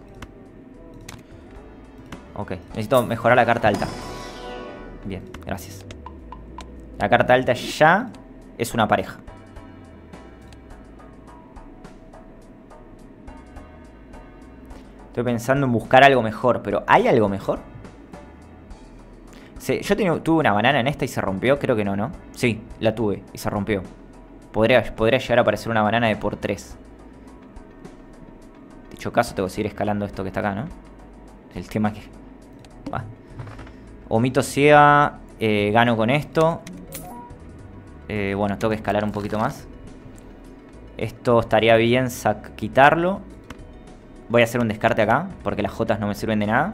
Ok, necesito mejorar la carta alta. Bien, gracias. La carta alta ya es una pareja. Estoy pensando en buscar algo mejor, pero ¿hay algo mejor? Sí, yo tenía, tuve una banana en esta y se rompió, creo que no, ¿no? Sí, la tuve y se rompió. Podría, podría llegar a aparecer una banana de por tres. Dicho caso, tengo que seguir escalando esto que está acá, ¿no? El tema que... Va. Omito ciega, eh, gano con esto. Eh, bueno, tengo que escalar un poquito más. Esto estaría bien quitarlo. Voy a hacer un descarte acá, porque las Jotas no me sirven de nada.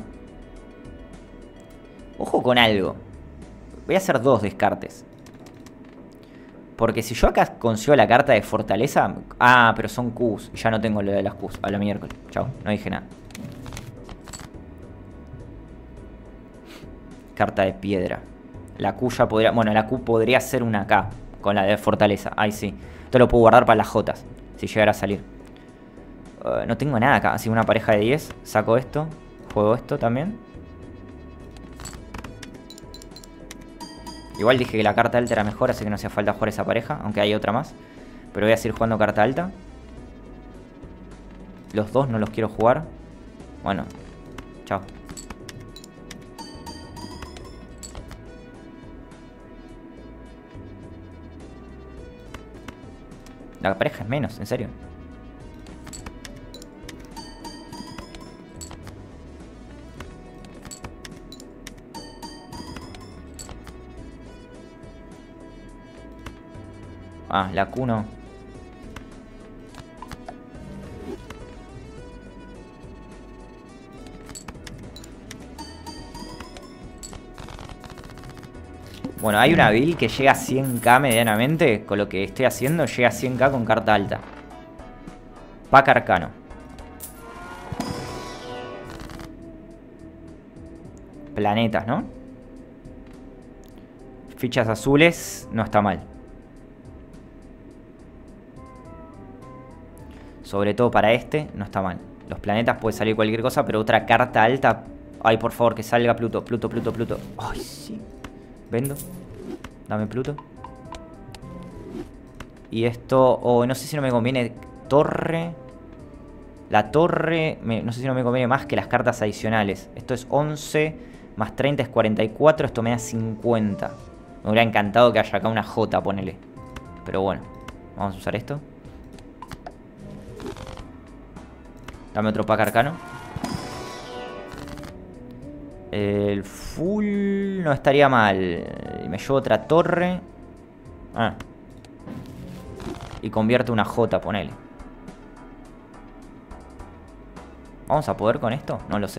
Ojo con algo. Voy a hacer dos descartes. Porque si yo acá consigo la carta de fortaleza... Ah, pero son Qs. Y ya no tengo lo de las Qs. A la miércoles. Chao, no dije nada. Carta de piedra. La Q ya podría... Bueno, la Q podría ser una K. Con la de fortaleza. Ahí sí. Esto lo puedo guardar para las Jotas. Si llegara a salir. Uh, no tengo nada acá. Así una pareja de diez. Saco esto. Juego esto también. Igual dije que la carta alta era mejor, así que no hacía falta jugar esa pareja, aunque hay otra más. Pero voy a seguir jugando carta alta. Los dos no los quiero jugar. Bueno, chao. La pareja es menos, en serio. Ah, la Q no. Bueno, hay una build que llega a cien K medianamente. Con lo que estoy haciendo, llega a cien K con carta alta. Pack arcano. Planetas, ¿no? Fichas azules, no está mal. Sobre todo para este, no está mal. Los planetas puede salir cualquier cosa, pero otra carta alta... Ay, por favor, que salga Pluto, Pluto, Pluto, Pluto. Ay, sí. Vendo. Dame Pluto. Y esto... Oh, no sé si no me conviene... Torre... La torre... Me... No sé si no me conviene más que las cartas adicionales. Esto es once. Más treinta es cuarenta y cuatro. Esto me da cincuenta. Me hubiera encantado que haya acá una J, ponele. Pero bueno. Vamos a usar esto. Dame otro pack arcano. El full no estaría mal. Me llevo otra torre. Ah. Y convierte una J, ponele. ¿Vamos a poder con esto? No lo sé.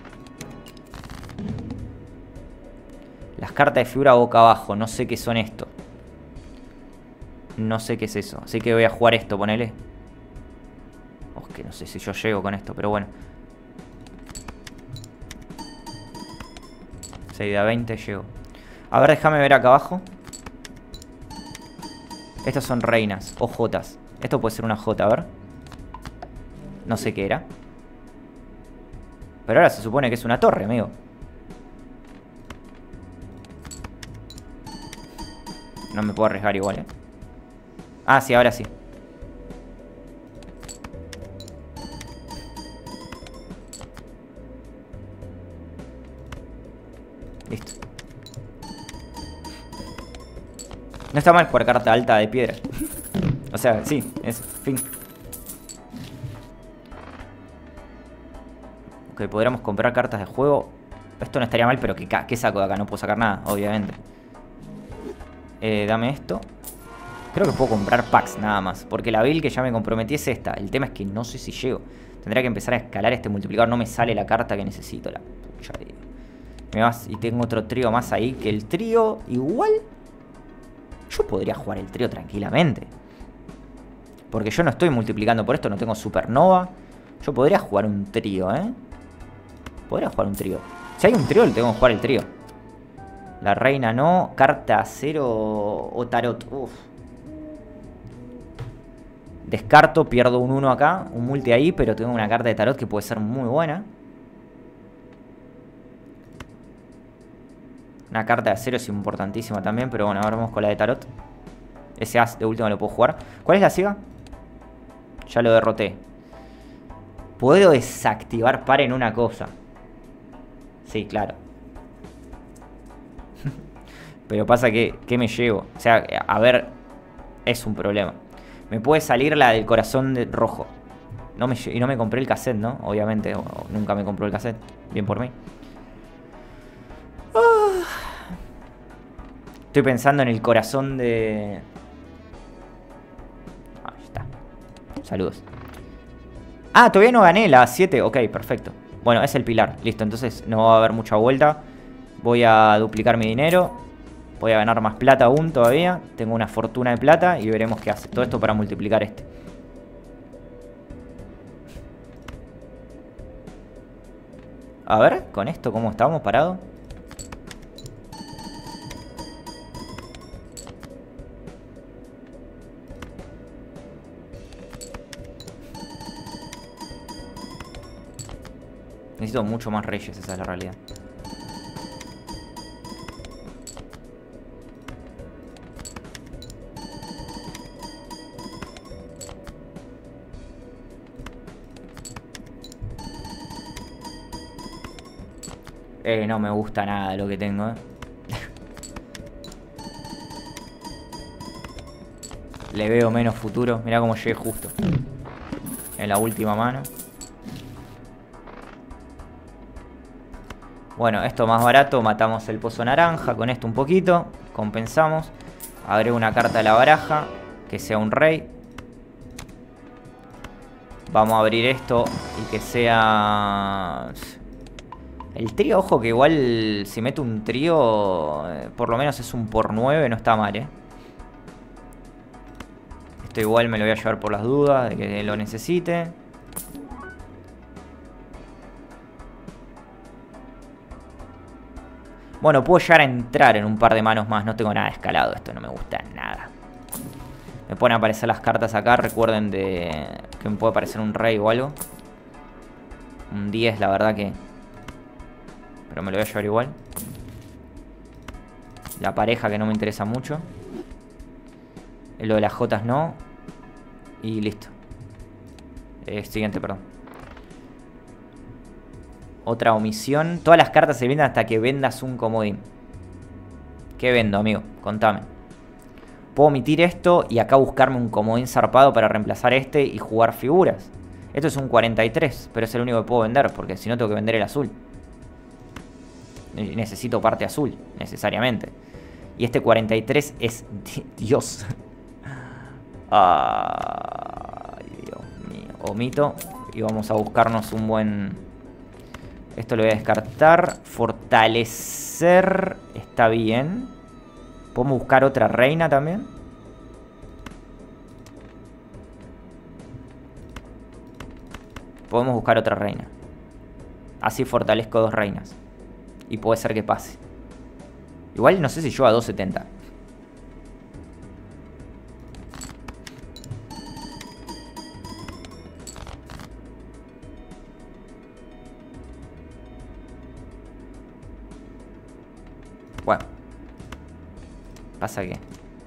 Las cartas de figura boca abajo. No sé qué son esto. No sé qué es eso. Así que voy a jugar esto, ponele. Oh, que no sé si yo llego con esto, pero bueno. seis de a veinte llego. A ver, déjame ver acá abajo. Estas son reinas o jotas. Esto puede ser una jota, a ver. No sé qué era. Pero ahora se supone que es una torre, amigo. No me puedo arriesgar igual, eh. Ah, sí, ahora sí. Listo. No está mal jugar carta alta de piedra. O sea, sí, es fin. Ok, podríamos comprar cartas de juego. Esto no estaría mal, pero ¿qué, qué saco de acá? No puedo sacar nada, obviamente. Eh, dame esto. Creo que puedo comprar packs nada más. Porque la build que ya me comprometí es esta. El tema es que no sé si llego. Tendría que empezar a escalar este multiplicador. No me sale la carta que necesito. La pucha de... Me vas... Y tengo otro trío más ahí. Que el trío igual... Yo podría jugar el trío tranquilamente. Porque yo no estoy multiplicando por esto. No tengo supernova. Yo podría jugar un trío, ¿eh? Podría jugar un trío. Si hay un trío, le tengo que jugar el trío. La reina no. Carta cero o tarot. Uf. Descarto, pierdo un uno acá. Un multi ahí, pero tengo una carta de tarot que puede ser muy buena. Una carta de acero es importantísima también. Pero bueno, ahora vamos con la de tarot. Ese as de último lo puedo jugar. ¿Cuál es la ciega? Ya lo derroté. Puedo desactivar par en una cosa. Sí, claro. Pero pasa que... ¿Qué me llevo? O sea, a ver... Es un problema. Me puede salir la del corazón de rojo. No me, y no me compré el cassette, ¿no? Obviamente. O, o nunca me compró el cassette. Bien por mí. Ah. Estoy pensando en el corazón de... Ahí está. Saludos. Ah, todavía no gané la siete. Ok, perfecto. Bueno, es el pilar. Listo, entonces no va a haber mucha vuelta. Voy a duplicar mi dinero. Voy a ganar más plata aún todavía. Tengo una fortuna de plata y veremos qué hace. Todo esto para multiplicar este. A ver, con esto, ¿cómo estamos parados? Necesito mucho más reyes, esa es la realidad. Eh, no me gusta nada lo que tengo, eh. Le veo menos futuro. Mirá cómo llegué justo en la última mano. Bueno, esto más barato. Matamos el pozo naranja. Con esto un poquito. Compensamos. Agrego una carta a la baraja. Que sea un rey. Vamos a abrir esto. Y que sea... El trío, ojo que igual si meto un trío, eh, por lo menos es un por nueve, no está mal, eh. Esto igual me lo voy a llevar por las dudas de que lo necesite. Bueno, puedo llegar a entrar en un par de manos más. No tengo nada escalado, esto no me gusta nada. Me pueden aparecer las cartas acá, recuerden de que me puede aparecer un rey o algo. Un diez, la verdad que... Pero me lo voy a llevar igual. La pareja que no me interesa mucho. Lo de las jotas no. Y listo. eh, Siguiente, perdón. Otra omisión. Todas las cartas se venden hasta que vendas un comodín. ¿Qué vendo, amigo? Contame. Puedo omitir esto y acá buscarme un comodín zarpado para reemplazar este y jugar figuras. Esto es un cuarenta y tres, pero es el único que puedo vender, porque si no tengo que vender el azul. Necesito parte azul, necesariamente. Y este cuarenta y tres es... Dios. Ay, Dios mío. Omito. Y vamos a buscarnos un buen... Esto lo voy a descartar. Fortalecer. Está bien. ¿Podemos buscar otra reina también? Podemos buscar otra reina. Así fortalezco dos reinas. Y puede ser que pase. Igual no sé si yo a doscientos setenta. Bueno. Pasa que...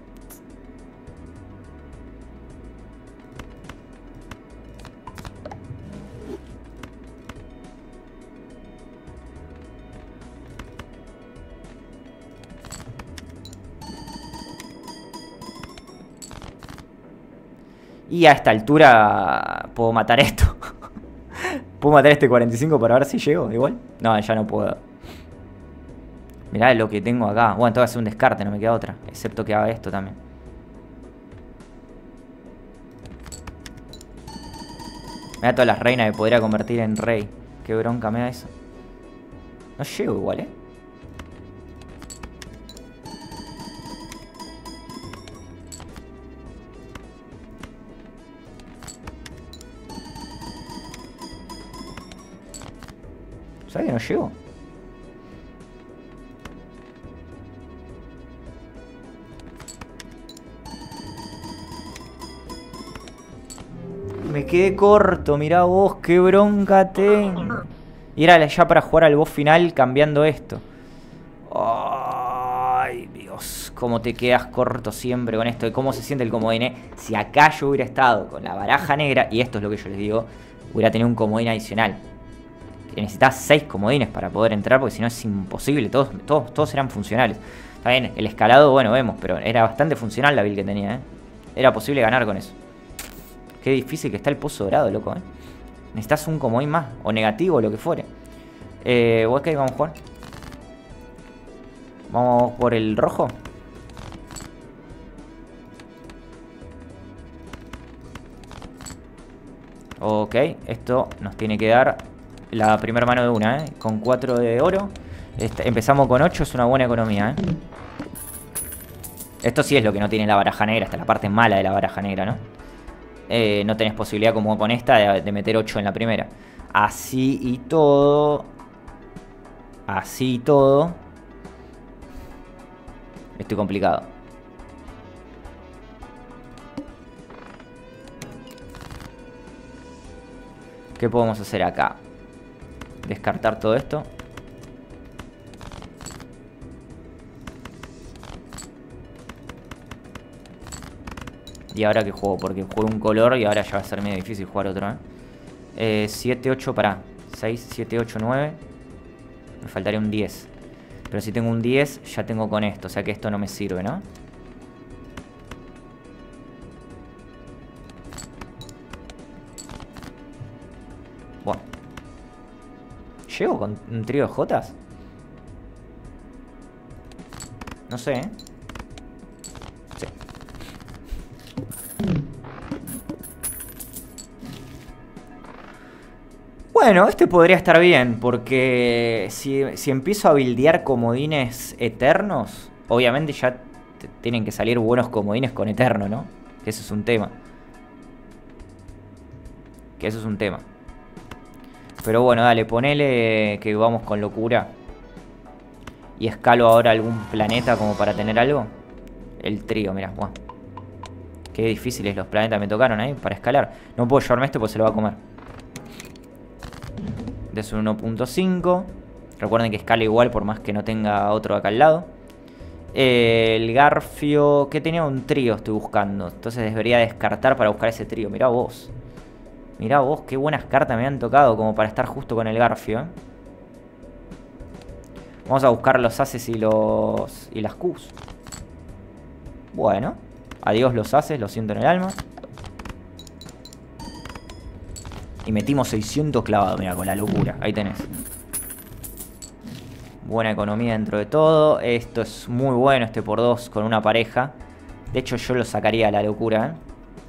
Y a esta altura puedo matar esto. ¿Puedo matar este cuarenta y cinco para ver si llego igual? No, ya no puedo. Mirá lo que tengo acá. Bueno, tengo que hacer un descarte, no me queda otra. Excepto que haga esto también. Mirá todas las reinas que podría convertir en rey. Qué bronca me da eso. No llego igual, ¿eh? ¿Sabes que no llego? Me quedé corto, mirá vos, qué bronca tengo. Y era ya para jugar al boss final cambiando esto. Ay, Dios, cómo te quedas corto siempre con esto. Y cómo se siente el comodín, ¿eh? Si acá yo hubiera estado con la baraja negra, y esto es lo que yo les digo, hubiera tenido un comodín adicional. Que necesitas seis comodines para poder entrar, porque si no es imposible. Todos, todos, todos eran funcionales. Está bien, el escalado, bueno, vemos, pero era bastante funcional la build que tenía, ¿eh? Era posible ganar con eso. Qué difícil que está el pozo dorado, loco, ¿eh? Necesitas un comodín más, o negativo, o lo que fuere. Eh, ok, vamos a jugar. Vamos por el rojo. Ok, esto nos tiene que dar la primera mano de una, ¿eh? Con cuatro de oro. Este, empezamos con ocho, es una buena economía, ¿eh? Esto sí es lo que no tiene la baraja negra, esta es la parte mala de la baraja negra, ¿no? Eh, no tenés posibilidad como con esta de, de meter ocho en la primera. Así y todo. Así y todo. Estoy complicado. ¿Qué podemos hacer acá? Descartar todo esto. Y ahora que juego, porque juego un color y ahora ya va a ser medio difícil jugar otro, ¿eh? siete, ocho, pará. seis, siete, ocho, nueve. Me faltaría un diez. Pero si tengo un diez, ya tengo con esto. O sea que esto no me sirve, ¿no? Bueno. ¿Llego con un trío de jotas? No sé, ¿eh? Sí. Bueno, este podría estar bien, porque si, si empiezo a buildear comodines eternos, obviamente ya tienen que salir buenos comodines con eterno, ¿no? Que eso es un tema. Que eso es un tema. Pero bueno, dale, ponele que vamos con locura. Y escalo ahora algún planeta como para tener algo. El trío, mirá, wow. Qué difíciles los planetas me tocaron ahí para escalar. No puedo llevarme este porque se lo va a comer. De su uno punto cinco. Recuerden que escala igual por más que no tenga otro acá al lado. Eh, el garfio... que tenía un trío estoy buscando. Entonces debería descartar para buscar ese trío. Mirá vos. Mirá vos, qué buenas cartas me han tocado como para estar justo con el garfio, ¿eh? Vamos a buscar los ases y los... y las Qs. Bueno. Adiós los ases, lo siento en el alma. Y metimos seiscientos clavados, mira, con la locura. Ahí tenés. Buena economía dentro de todo. Esto es muy bueno, este por dos con una pareja. De hecho, yo lo sacaría a la locura, ¿eh?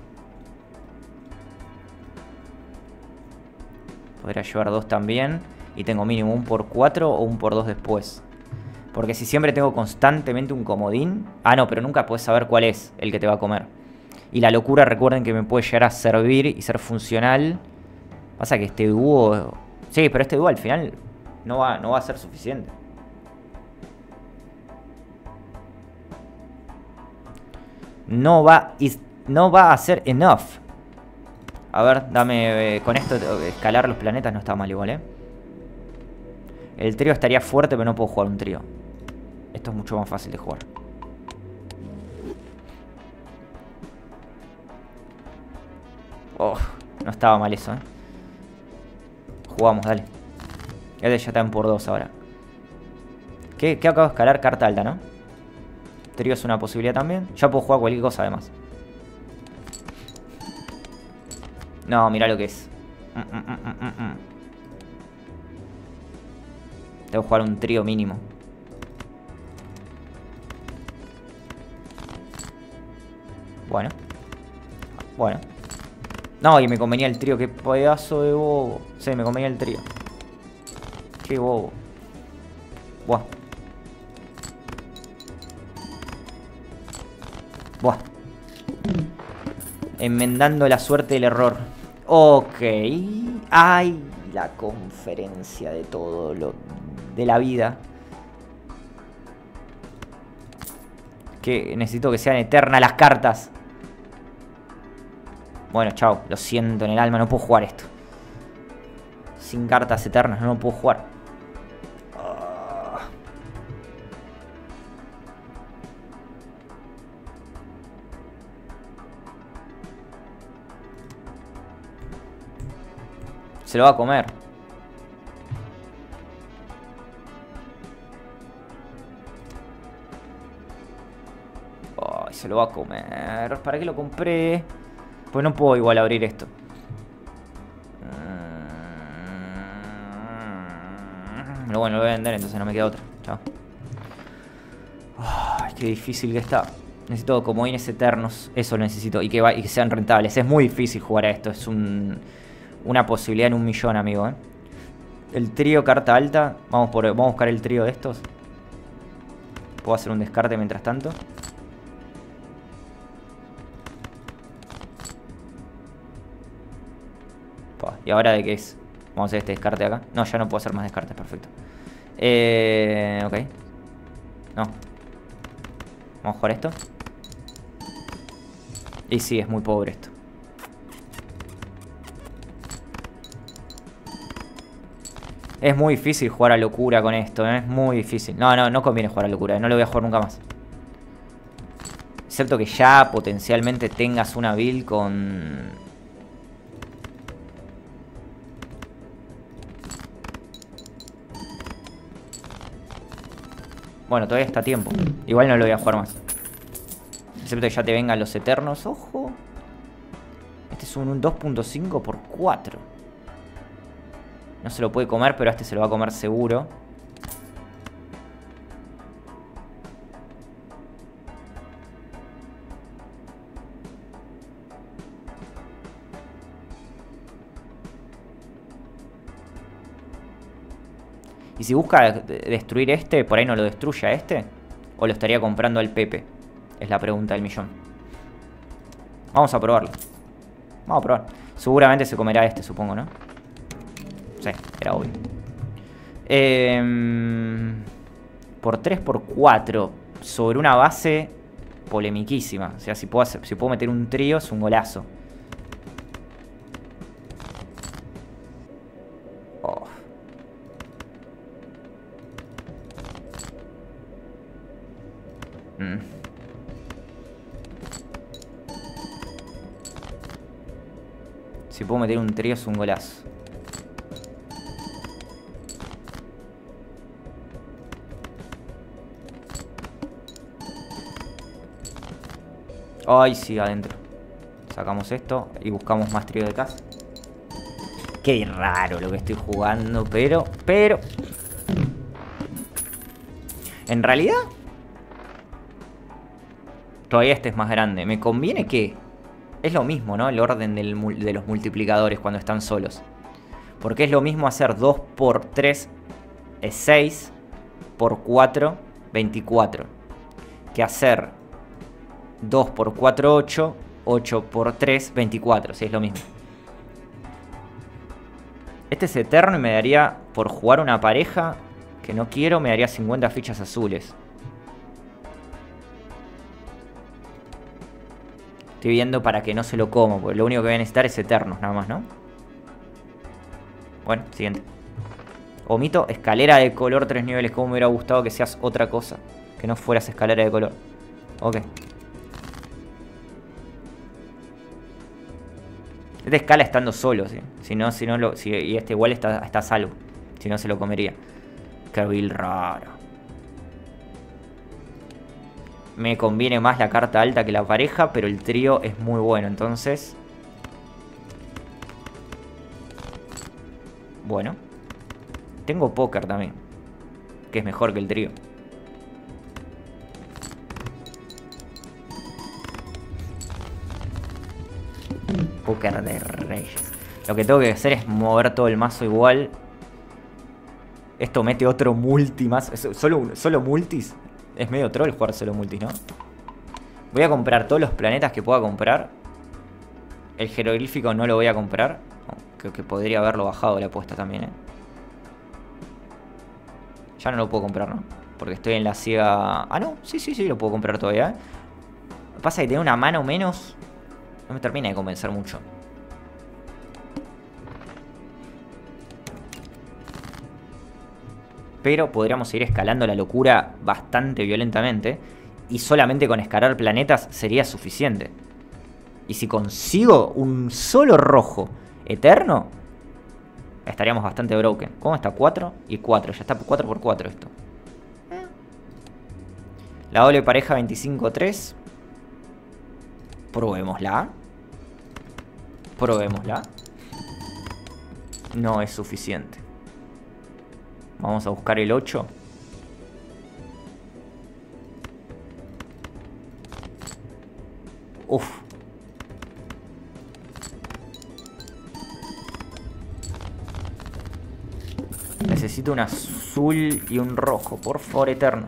Podría llevar dos también. Y tengo mínimo un por cuatro o un por dos después. Porque si siempre tengo constantemente un comodín... Ah, no, pero nunca puedes saber cuál es el que te va a comer. Y la locura, recuerden que me puede llegar a servir y ser funcional. Pasa que este dúo... Sí, pero este dúo al final no va, no va a ser suficiente. No va, is, no va a ser enough. A ver, dame... Eh, con esto escalar los planetas no está mal igual, ¿eh? El trío estaría fuerte, pero no puedo jugar un trío. Esto es mucho más fácil de jugar. Oh, no estaba mal eso, ¿eh? Jugamos, dale. Este ya está en por dos ahora. ¿Qué, qué acabo de escalar? Carta alta, ¿no? Trío es una posibilidad también. Ya puedo jugar cualquier cosa además. No, mirá lo que es. Mm, mm, mm, mm, mm. Tengo que jugar un trío mínimo. Bueno. Bueno. No, y me convenía el trío. Qué pedazo de bobo. Sí, me convenía el trío. Qué bobo. Buah. Buah. Enmendando la suerte del error. Ok. Ay, la conferencia de todo lo de la vida. Que necesito que sean eternas las cartas. Bueno, chao. Lo siento en el alma. No puedo jugar esto. Sin cartas eternas no lo puedo jugar. Se lo va a comer. Ay, se lo va a comer. ¿Para qué lo compré? Pues no puedo igual abrir esto. Pero bueno, lo voy a vender, entonces no me queda otra. Chao. Ay, qué difícil que está. Necesito comodines eternos. Eso lo necesito. Y que, va, y que sean rentables. Es muy difícil jugar a esto. Es un... una posibilidad en un millón, amigo, ¿eh? El trío carta alta. Vamos, por, vamos a buscar el trío de estos. Puedo hacer un descarte mientras tanto. ¿Y ahora de qué es? Vamos a hacer este descarte acá. No, ya no puedo hacer más descartes, perfecto. Eh, ok. No. Vamos a jugar esto. Y sí, es muy pobre esto. Es muy difícil jugar a locura con esto, ¿eh? Es muy difícil. No, no, no conviene jugar a locura, ¿eh? No lo voy a jugar nunca más. Excepto que ya potencialmente tengas una build con... Bueno, todavía está a tiempo. Igual no lo voy a jugar más. Excepto que ya te vengan los eternos. ¡Ojo! Este es un dos punto cinco por cuatro. No se lo puede comer, pero a este se lo va a comer seguro. Y si busca destruir este, por ahí no lo destruye a este. O lo estaría comprando al Pepe. Es la pregunta del millón. Vamos a probarlo. Vamos a probar. Seguramente se comerá este, supongo, ¿no? Sí, era obvio. Eh, por tres por cuatro. Sobre una base polemiquísima. O sea, si puedo, hacer, si puedo meter un trío es un golazo. Oh. Mm. Si puedo meter un trío es un golazo. Ay, sí, adentro. Sacamos esto y buscamos más trío de casa. Qué raro lo que estoy jugando, pero... Pero... En realidad... Todavía este es más grande. Me conviene que... Es lo mismo, ¿no? El orden del, de los multiplicadores cuando están solos. Porque es lo mismo hacer dos por tres es seis, por cuatro, veinticuatro. Que hacer dos por cuatro, ocho, ocho por tres, veinticuatro. Sí, es lo mismo. Este es eterno y me daría, por jugar una pareja que no quiero, me daría cincuenta fichas azules. Estoy viendo para que no se lo como, porque lo único que voy a necesitar es eternos, nada más, ¿no? Bueno, siguiente. Omito escalera de color, tres niveles. Como me hubiera gustado que seas otra cosa, que no fueras escalera de color. Ok. Este escala estando solo, ¿sí? Si no, si no lo... Si, y este igual está, está a salvo. Si no, se lo comería. Qué vil raro. Me conviene más la carta alta que la pareja, pero el trío es muy bueno, entonces... Bueno. Tengo póker también, que es mejor que el trío. Póker de reyes. Lo que tengo que hacer es mover todo el mazo igual. Esto mete otro multi más. Solo, solo multis. Es medio troll jugar solo multis, ¿no? Voy a comprar todos los planetas que pueda comprar. El jeroglífico no lo voy a comprar. Creo que podría haberlo bajado la apuesta también, ¿eh? Ya no lo puedo comprar, ¿no? Porque estoy en la ciega... Ah, no. Sí, sí, sí, lo puedo comprar todavía, ¿eh? Lo que pasa es que tener una mano menos... No me termina de convencer mucho. Pero podríamos ir escalando la locura bastante violentamente. Y solamente con escalar planetas sería suficiente. Y si consigo un solo rojo eterno, estaríamos bastante broken. ¿Cómo está? cuatro y cuatro. Ya está cuatro por cuatro esto. La doble pareja veinticinco tres. Probémosla. Probémosla. No es suficiente. Vamos a buscar el ocho. Uf. Necesito un azul y un rojo. Por favor, eterno.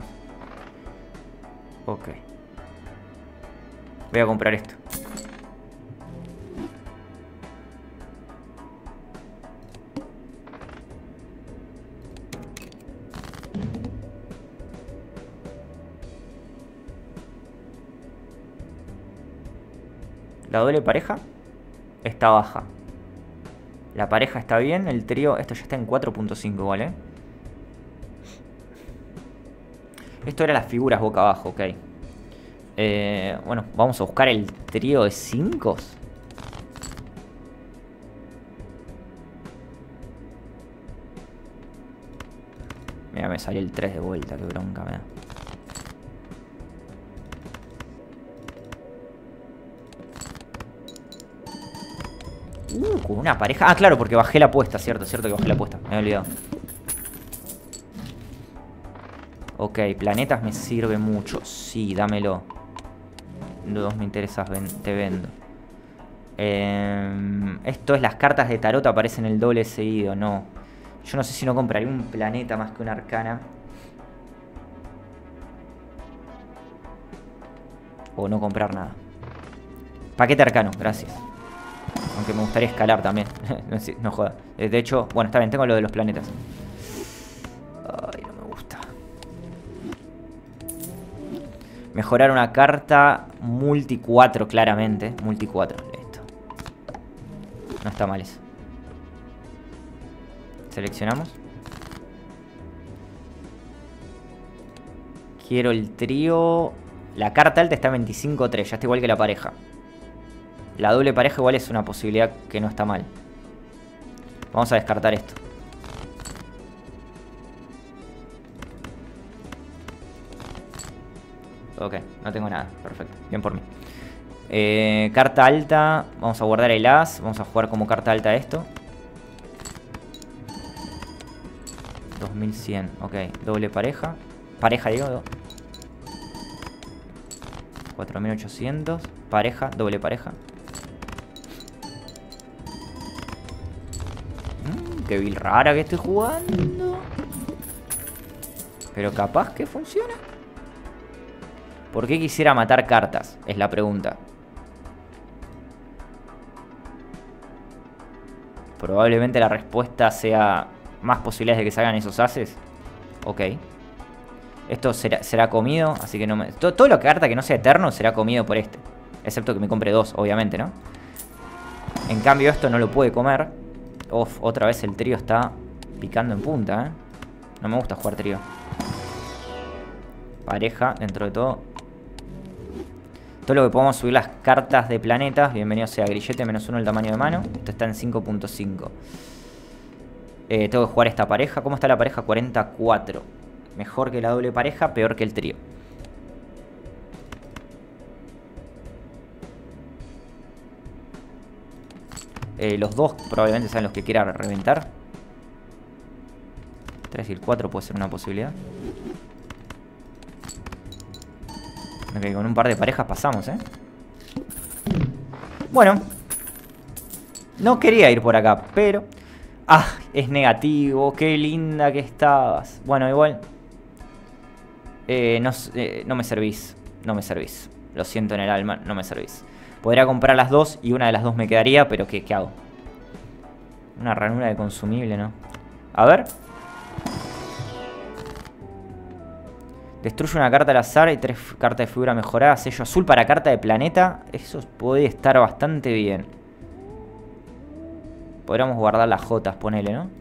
Ok. Voy a comprar esto. La doble pareja está baja. La pareja está bien, el trío... Esto ya está en cuatro punto cinco, ¿vale? Esto era las figuras boca abajo, ok. Eh, bueno, vamos a buscar el trío de cinco. Mira, me salió el tres de vuelta, qué bronca me da. Uh, con una pareja. Ah, claro, porque bajé la apuesta, cierto, cierto que bajé la apuesta. Me había olvidado. Ok, planetas me sirve mucho. Sí, dámelo. Dos me interesas, ven, te vendo. Eh, esto es las cartas de tarot, aparecen el doble seguido. No. Yo no sé si no compraría un planeta más que una arcana. O no comprar nada. Paquete arcano, gracias. Aunque me gustaría escalar también. no, no joda. De hecho, bueno, está bien, tengo lo de los planetas. Ay, no me gusta. Mejorar una carta multi cuatro, claramente. Multi cuatro, listo. No está mal eso. Seleccionamos. Quiero el trío. La carta alta está en veinticinco tres, ya está igual que la pareja. La doble pareja igual es una posibilidad que no está mal. Vamos a descartar esto. Ok, no tengo nada. Perfecto, bien por mí. eh, Carta alta. Vamos a guardar el as. Vamos a jugar como carta alta esto. dos mil cien, ok. Doble pareja. Pareja, digo. cuatro mil ochocientos. Pareja, doble pareja. Mm, qué build rara que estoy jugando. Pero capaz que funciona. ¿Por qué quisiera matar cartas? Es la pregunta. Probablemente la respuesta sea más posibilidades de que salgan esos haces. Ok. Esto será, será comido, así que no me... Todo, todo lo que carta que no sea eterno será comido por este. Excepto que me compre dos, obviamente, ¿no? En cambio esto no lo puede comer. Uf, otra vez el trío está picando en punta, ¿eh? No me gusta jugar trío. Pareja, dentro de todo. Todo lo que podamos subir las cartas de planetas. Bienvenido sea grillete, menos uno el tamaño de mano. Esto está en cinco punto cinco. eh, Tengo que jugar esta pareja. ¿Cómo está la pareja? cuarenta y cuatro. Mejor que la doble pareja, peor que el trío. eh, Los dos probablemente sean los que quiera reventar. tres y el cuatro puede ser una posibilidad. Ok, con un par de parejas pasamos, ¿eh? Bueno. No quería ir por acá, pero... Ah, es negativo. Qué linda que estabas. Bueno, igual... Eh, no, eh, no me servís. No me servís. Lo siento en el alma, no me servís. Podría comprar las dos y una de las dos me quedaría, pero ¿qué, qué hago? Una ranura de consumible, ¿no? A ver... Destruye una carta al azar y tres cartas de figura mejorada. Sello azul para carta de planeta. Eso puede estar bastante bien. Podríamos guardar las jotas, ponele, ¿no?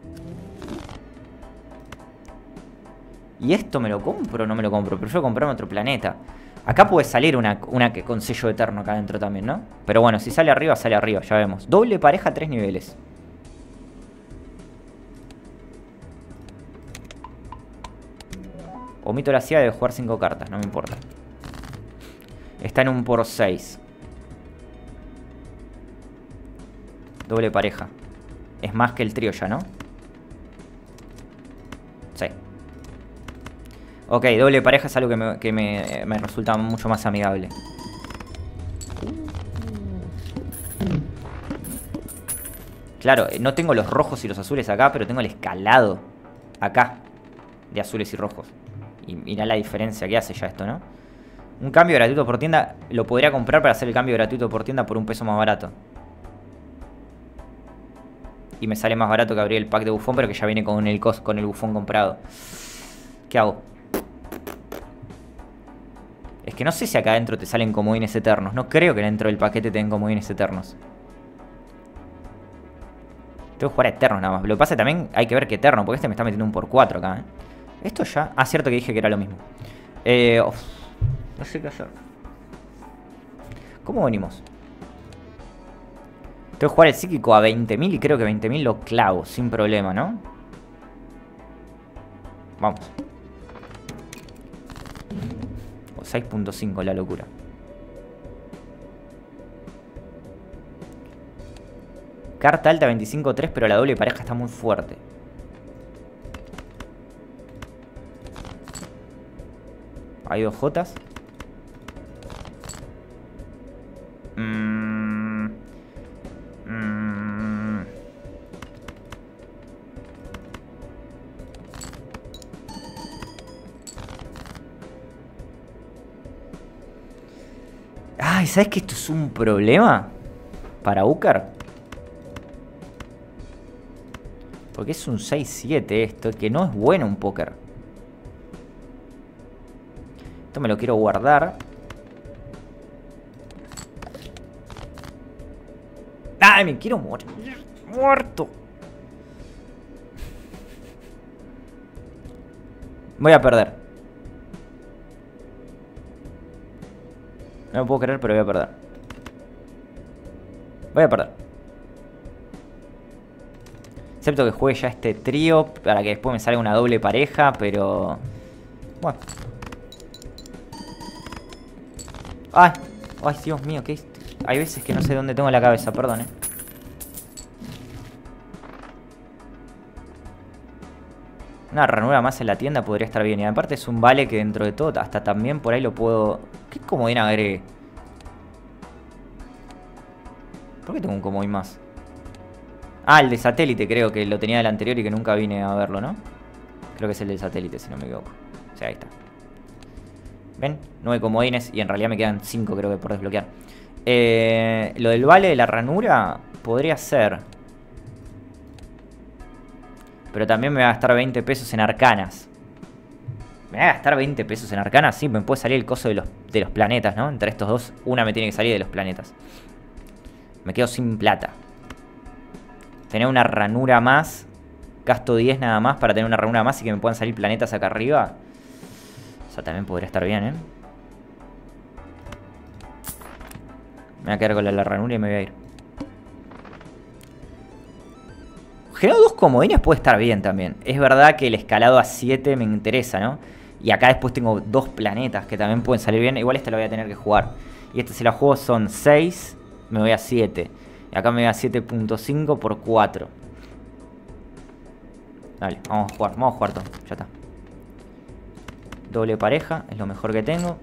¿Y esto me lo compro o no me lo compro? Prefiero comprarme otro planeta. Acá puede salir una, una que con sello eterno acá adentro también, ¿no? Pero bueno, si sale arriba, sale arriba, ya vemos. Doble pareja, tres niveles. Omito la ciega de jugar cinco cartas, no me importa. Está en un por seis. Doble pareja. Es más que el trío ya, ¿no? Sí. Ok, doble pareja es algo que me, que me, me resulta mucho más amigable. Claro, no tengo los rojos y los azules acá, pero tengo el escalado acá de azules y rojos. Y mirá la diferencia que hace ya esto, ¿no? Un cambio gratuito por tienda. Lo podría comprar para hacer el cambio gratuito por tienda por un peso más barato. Y me sale más barato que abrir el pack de bufón, pero que ya viene con el, con el bufón comprado. ¿Qué hago? Es que no sé si acá adentro te salen comodines eternos. No creo que dentro del paquete te den comodines eternos. Tengo que jugar a eternos nada más. Lo que pasa es que también hay que ver que eterno, porque este me está metiendo un por cuatro acá, ¿eh? Esto ya... Ah, cierto que dije que era lo mismo. Eh... Uf, no sé qué hacer. ¿Cómo venimos? Tengo que jugar el psíquico a veinte mil y creo que veinte mil lo clavo sin problema, ¿no? Vamos. seis punto cinco, la locura. Carta alta veinticinco tres, pero la doble pareja está muy fuerte. Hay dos jotas. Mm. Mm. Ay, ¿sabes que esto es un problema? Para Ucar. Porque es un seis siete esto, que no es bueno un póker. Esto me lo quiero guardar. ¡Ay, me quiero morir! ¡Muerto! Voy a perder. No me puedo creer, pero voy a perder. Voy a perder. Excepto que juegue ya este trío para que después me salga una doble pareja, pero... Bueno. ¡Ay! ¡Ay, Dios mío! ¿Qué es? Hay veces que no sé dónde tengo la cabeza, perdón, eh. Una ranura más en la tienda podría estar bien. Y aparte es un vale que dentro de todo hasta también por ahí lo puedo... ¿Qué comodín agregué? ¿Por qué tengo un comodín más? Ah, el de satélite creo que lo tenía del anterior y que nunca vine a verlo, ¿no? Creo que es el de satélite, si no me equivoco. O sea, ahí está. ¿Ven? Nueve comodines y en realidad me quedan cinco creo que por desbloquear. Eh, lo del vale de la ranura podría ser... Pero también me va a gastar veinte pesos en arcanas. ¿Me va a gastar veinte pesos en arcanas? Sí, me puede salir el coso de los, de los planetas, ¿no? Entre estos dos, una me tiene que salir de los planetas. Me quedo sin plata. Tener una ranura más. Gasto diez nada más para tener una ranura más y que me puedan salir planetas acá arriba. O sea, también podría estar bien, ¿eh? Me voy a quedar con la, la ranura y me voy a ir. Generar dos comodines puede estar bien también. Es verdad que el escalado a siete me interesa, ¿no? Y acá después tengo dos planetas que también pueden salir bien. Igual este lo voy a tener que jugar. Y este si la juego son seis, me voy a siete. Y acá me voy a siete punto cinco por cuatro. Dale, vamos a jugar, vamos a jugar todo. Ya está. Doble pareja, es lo mejor que tengo.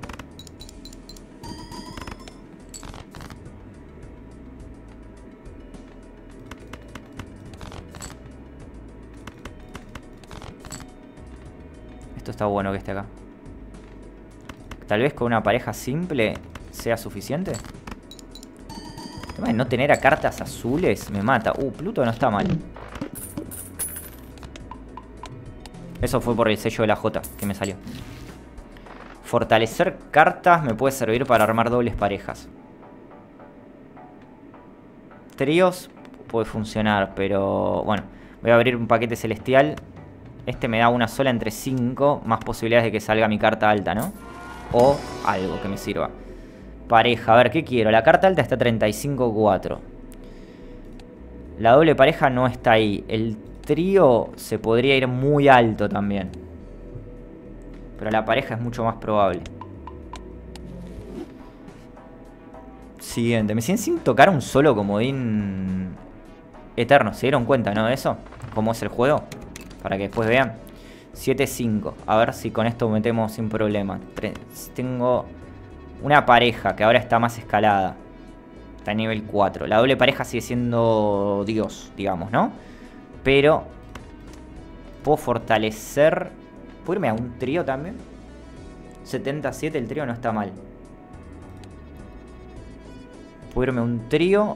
Esto está bueno que esté acá. Tal vez con una pareja simple sea suficiente. El tema de no tener a cartas azules me mata. Uh, Pluto no está mal. Eso fue por el sello de la J que me salió. Fortalecer cartas me puede servir para armar dobles parejas. Tríos puede funcionar, pero bueno. Voy a abrir un paquete celestial. Este me da una sola entre cinco. Más posibilidades de que salga mi carta alta, ¿no? O algo que me sirva. Pareja, a ver, ¿qué quiero? La carta alta está treinta y cinco cuatro. La doble pareja no está ahí. El trío se podría ir muy alto también. Pero la pareja es mucho más probable. Siguiente. Me siguen sin tocar un solo comodín eterno. ¿Se dieron cuenta, no? De eso. ¿Cómo es el juego? Para que después vean. siete cinco. A ver si con esto metemos sin problema. Tengo una pareja que ahora está más escalada. Está en nivel cuatro. La doble pareja sigue siendo Dios, digamos, ¿no? Pero puedo fortalecer. ¿Puedo irme a un trío también? setenta y siete, el trío no está mal. Puedo irme a un trío.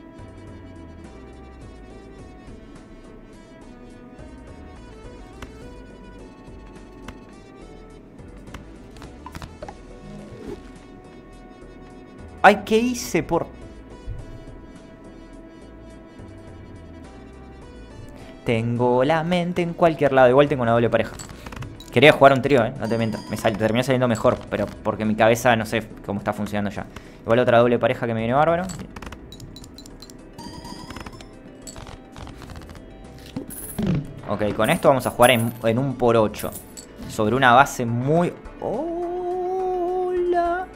Ay, ¿qué hice por...? Tengo la mente en cualquier lado. Igual tengo una doble pareja. Quería jugar un trío, eh, no te miento. Me sal... terminó saliendo mejor, pero porque mi cabeza no sé cómo está funcionando ya. Igual otra doble pareja que me viene bárbaro. Ok, con esto vamos a jugar en, en un por ocho. Sobre una base muy... Hola.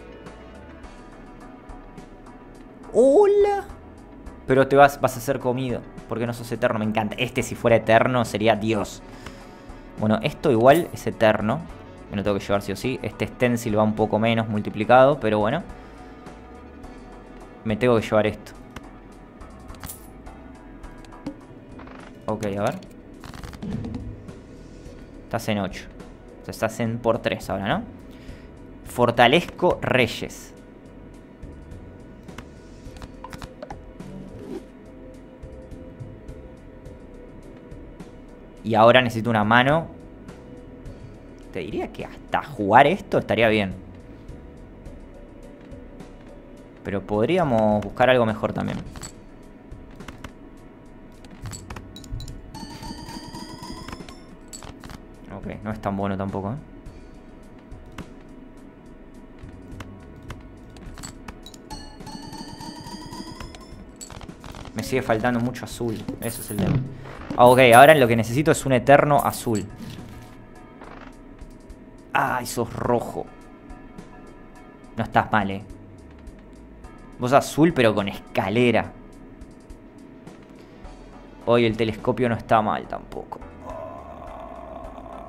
Hola. Pero te vas, vas a ser comido. Porque no sos eterno, me encanta. Este si fuera eterno sería Dios. Bueno, esto igual es eterno. Me lo tengo que llevar sí o sí. Este stencil va un poco menos multiplicado, pero bueno. Me tengo que llevar esto. Ok, a ver. Estás en ocho. O sea, estás en por tres ahora, ¿no? Fortalezco reyes. Y ahora necesito una mano. Te diría que hasta jugar esto estaría bien. Pero podríamos buscar algo mejor también. Ok, no es tan bueno tampoco, ¿eh? Me sigue faltando mucho azul. Eso es el tema. Ok, ahora lo que necesito es un eterno azul. Ay, sos rojo. No estás mal, eh. Vos azul pero con escalera. Hoy el telescopio no está mal tampoco.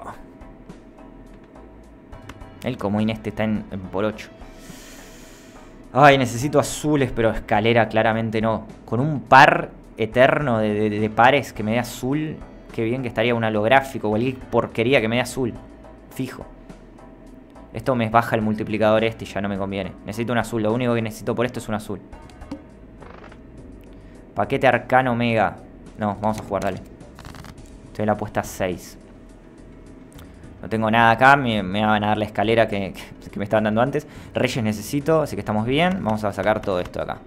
El comodín este está en, en por ocho. Ay, necesito azules, pero escalera claramente no. Con un par eterno de, de, de pares que me dé azul. Qué bien que estaría un holográfico. Cualquier porquería que me dé azul. Fijo. Esto me baja el multiplicador este y ya no me conviene. Necesito un azul. Lo único que necesito por esto es un azul. Paquete arcano mega. No, vamos a jugar, dale. Estoy en la apuesta seis. No tengo nada acá. Me, me van a dar la escalera que, que, que me estaban dando antes. Reyes necesito, así que estamos bien. Vamos a sacar todo esto acá.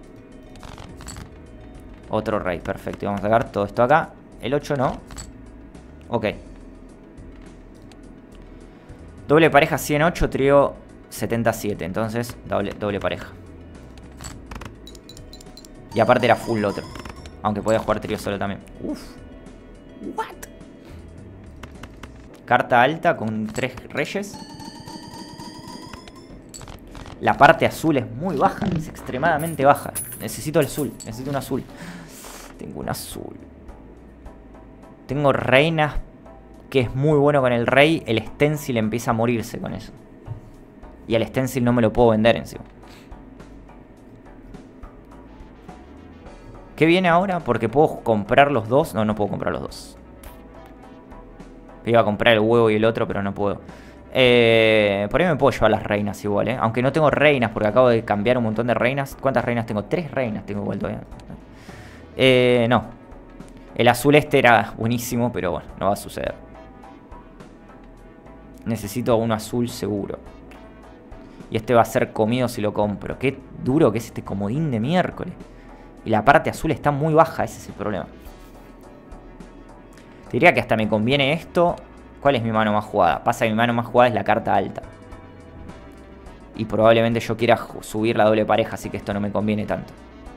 Otro rey, perfecto. Y vamos a sacar todo esto acá. El ocho no. Ok. Doble pareja cien ocho, trío setenta siete. Entonces, doble, doble pareja. Y aparte era full el otro. Aunque podía jugar trío solo también. Uf. What? Carta alta con tres reyes. La parte azul es muy baja. Es extremadamente baja. Necesito el azul. Necesito un azul. Tengo un azul. Tengo reinas, que es muy bueno con el rey. El stencil empieza a morirse con eso. Y el stencil no me lo puedo vender encima. ¿Qué viene ahora? Porque puedo comprar los dos. No, no puedo comprar los dos. Iba a comprar el huevo y el otro, pero no puedo. Eh, por ahí me puedo llevar las reinas igual, ¿eh? Aunque no tengo reinas, porque acabo de cambiar un montón de reinas. ¿Cuántas reinas tengo? Tres reinas tengo igual todavía. Eh, no. El azul este era buenísimo, pero bueno, no va a suceder. Necesito un azul seguro. Y este va a ser comido si lo compro. Qué duro que es este comodín de miércoles. Y la parte azul está muy baja, ese es el problema. Te diría que hasta me conviene esto. ¿Cuál es mi mano más jugada? Pasa que mi mano más jugada es la carta alta. Y probablemente yo quiera subir la doble pareja, así que esto no me conviene tanto.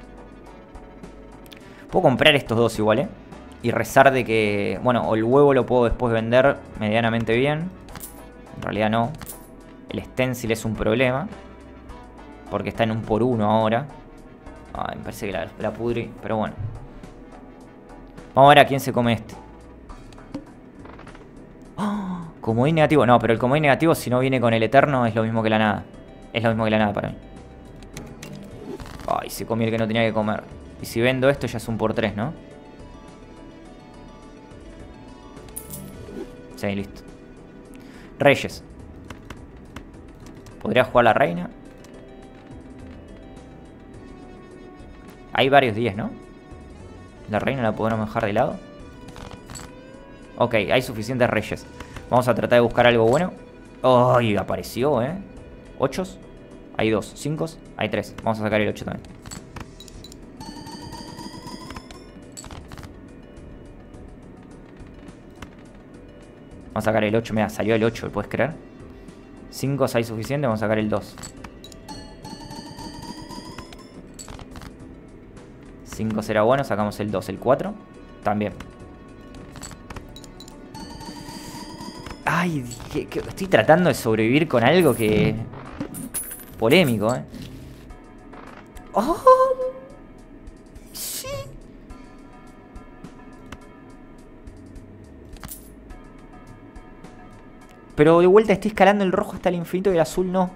Puedo comprar estos dos igual, ¿eh? Y rezar de que... Bueno, o el huevo lo puedo después vender medianamente bien. En realidad no. El stencil es un problema. Porque está en un por uno ahora. Ay, me parece que la, la pudrí. Pero bueno. Vamos a ver a quién se come este. ¡Oh! Comodín negativo. No, pero el comodín negativo, si no viene con el eterno, es lo mismo que la nada. Es lo mismo que la nada para mí. Ay, se comió el que no tenía que comer. Y si vendo esto ya es un por tres, ¿no? Sí, listo. Reyes. ¿Podría jugar la reina? Hay varios diez, ¿no? La reina la podemos dejar de lado. Ok, hay suficientes reyes. Vamos a tratar de buscar algo bueno. ¡Ay! Oh, apareció, ¿eh? ¿Ochos? Hay dos. ¿Cincos? Hay tres. Vamos a sacar el ocho también. Vamos a sacar el ocho. Mira, salió el ocho, ¿puedes creer? cinco hay suficiente. Vamos a sacar el dos. cinco será bueno. Sacamos el dos. El cuatro también. Ay, que, que estoy tratando de sobrevivir con algo que... Polémico, ¿eh? ¡Oh! Sí. Pero de vuelta estoy escalando el rojo hasta el infinito y el azul no.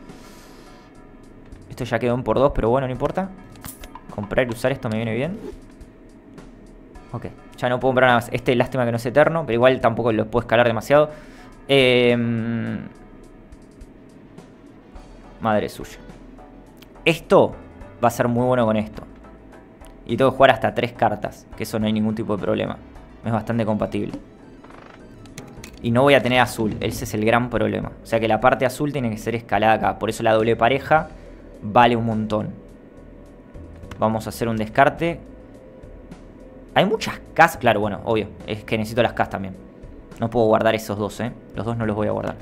Esto ya quedó un por dos, pero bueno, no importa. Comprar y usar esto me viene bien. Ok, ya no puedo comprar nada más. Este lástima que no es eterno, pero igual tampoco lo puedo escalar demasiado. Eh... Madre suya. Esto va a ser muy bueno con esto. Y tengo que jugar hasta tres cartas, que eso no hay ningún tipo de problema. Es bastante compatible. Y no voy a tener azul, ese es el gran problema. O sea que la parte azul tiene que ser escalada acá. Por eso la doble pareja vale un montón. Vamos a hacer un descarte. Hay muchas casas. Claro, bueno, obvio. Es que necesito las casas también. No puedo guardar esos dos, ¿eh? Los dos no los voy a guardar.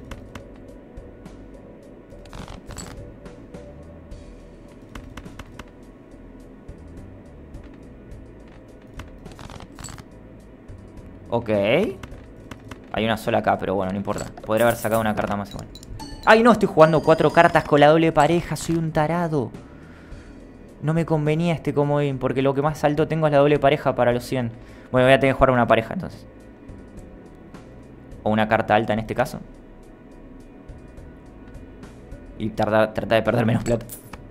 Ok. Hay una sola acá, pero bueno, no importa. Podría haber sacado una carta más igual. ¡Ay, no! Estoy jugando cuatro cartas con la doble pareja. Soy un tarado. No me convenía este comodín, porque lo que más alto tengo es la doble pareja para los cien. Bueno, voy a tener que jugar una pareja entonces. O una carta alta en este caso. Y tarda, trata de perder menos plata.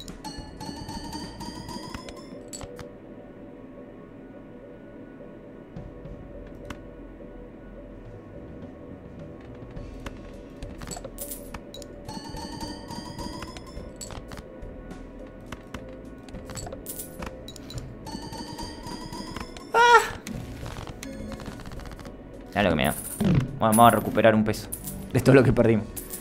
Mira lo que me da. Bueno, vamos a recuperar un peso de todo lo que perdimos.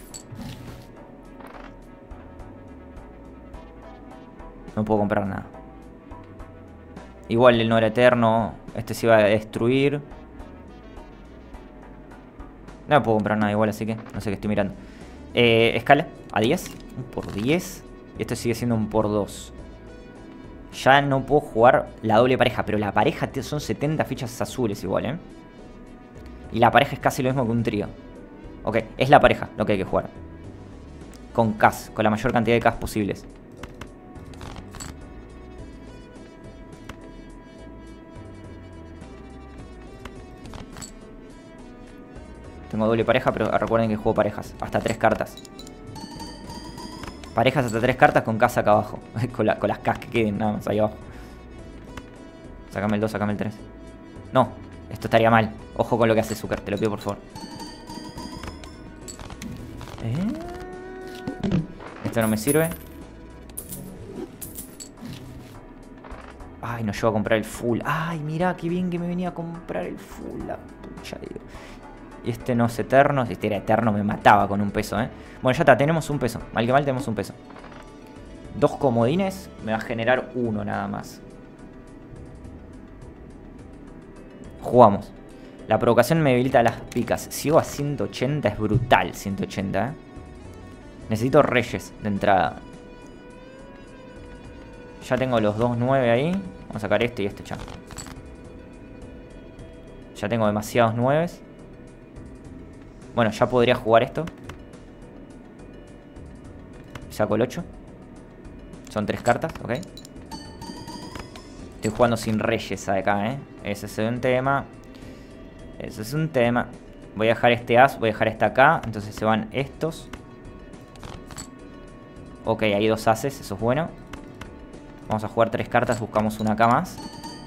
No puedo comprar nada. Igual él no era eterno. Este se iba a destruir. No puedo comprar nada igual, así que no sé qué estoy mirando. eh, Escala a diez. Un por diez. Y esto sigue siendo un por dos. Ya no puedo jugar la doble pareja. Pero la pareja son setenta fichas azules igual, ¿eh? Y la pareja es casi lo mismo que un trío. Ok, es la pareja lo que hay que jugar. Con Cas, con la mayor cantidad de Cas posibles. Tengo doble pareja, pero recuerden que juego parejas. Hasta tres cartas. Parejas hasta tres cartas con Cas acá abajo. con, la, con las Cas que queden nada más ahí abajo. Sácame el dos, sácame el tres. No, esto estaría mal. Ojo con lo que hace Zucker, te lo pido por favor. ¿Eh? Esto no me sirve. Ay, no llego a comprar el full. Ay, mirá, qué bien que me venía a comprar el full. La pucha, digo. Y este no es eterno. Si este era eterno me mataba con un peso, ¿eh? Bueno, ya está, tenemos un peso. Mal que mal tenemos un peso. Dos comodines me va a generar uno nada más. Jugamos. La provocación me debilita las picas. Sigo a ciento ochenta, es brutal ciento ochenta, ¿eh? Necesito reyes de entrada. Ya tengo los dos nueve ahí. Vamos a sacar este y este ya. Ya tengo demasiados nueves. Bueno, ya podría jugar esto. Saco el ocho. Son tres cartas, ok. Estoy jugando sin reyes acá, ¿eh? Ese es un tema. Ese es un tema. Voy a dejar este as, voy a dejar este acá. Entonces se van estos. Ok, hay dos ases, eso es bueno. Vamos a jugar tres cartas, buscamos una acá más.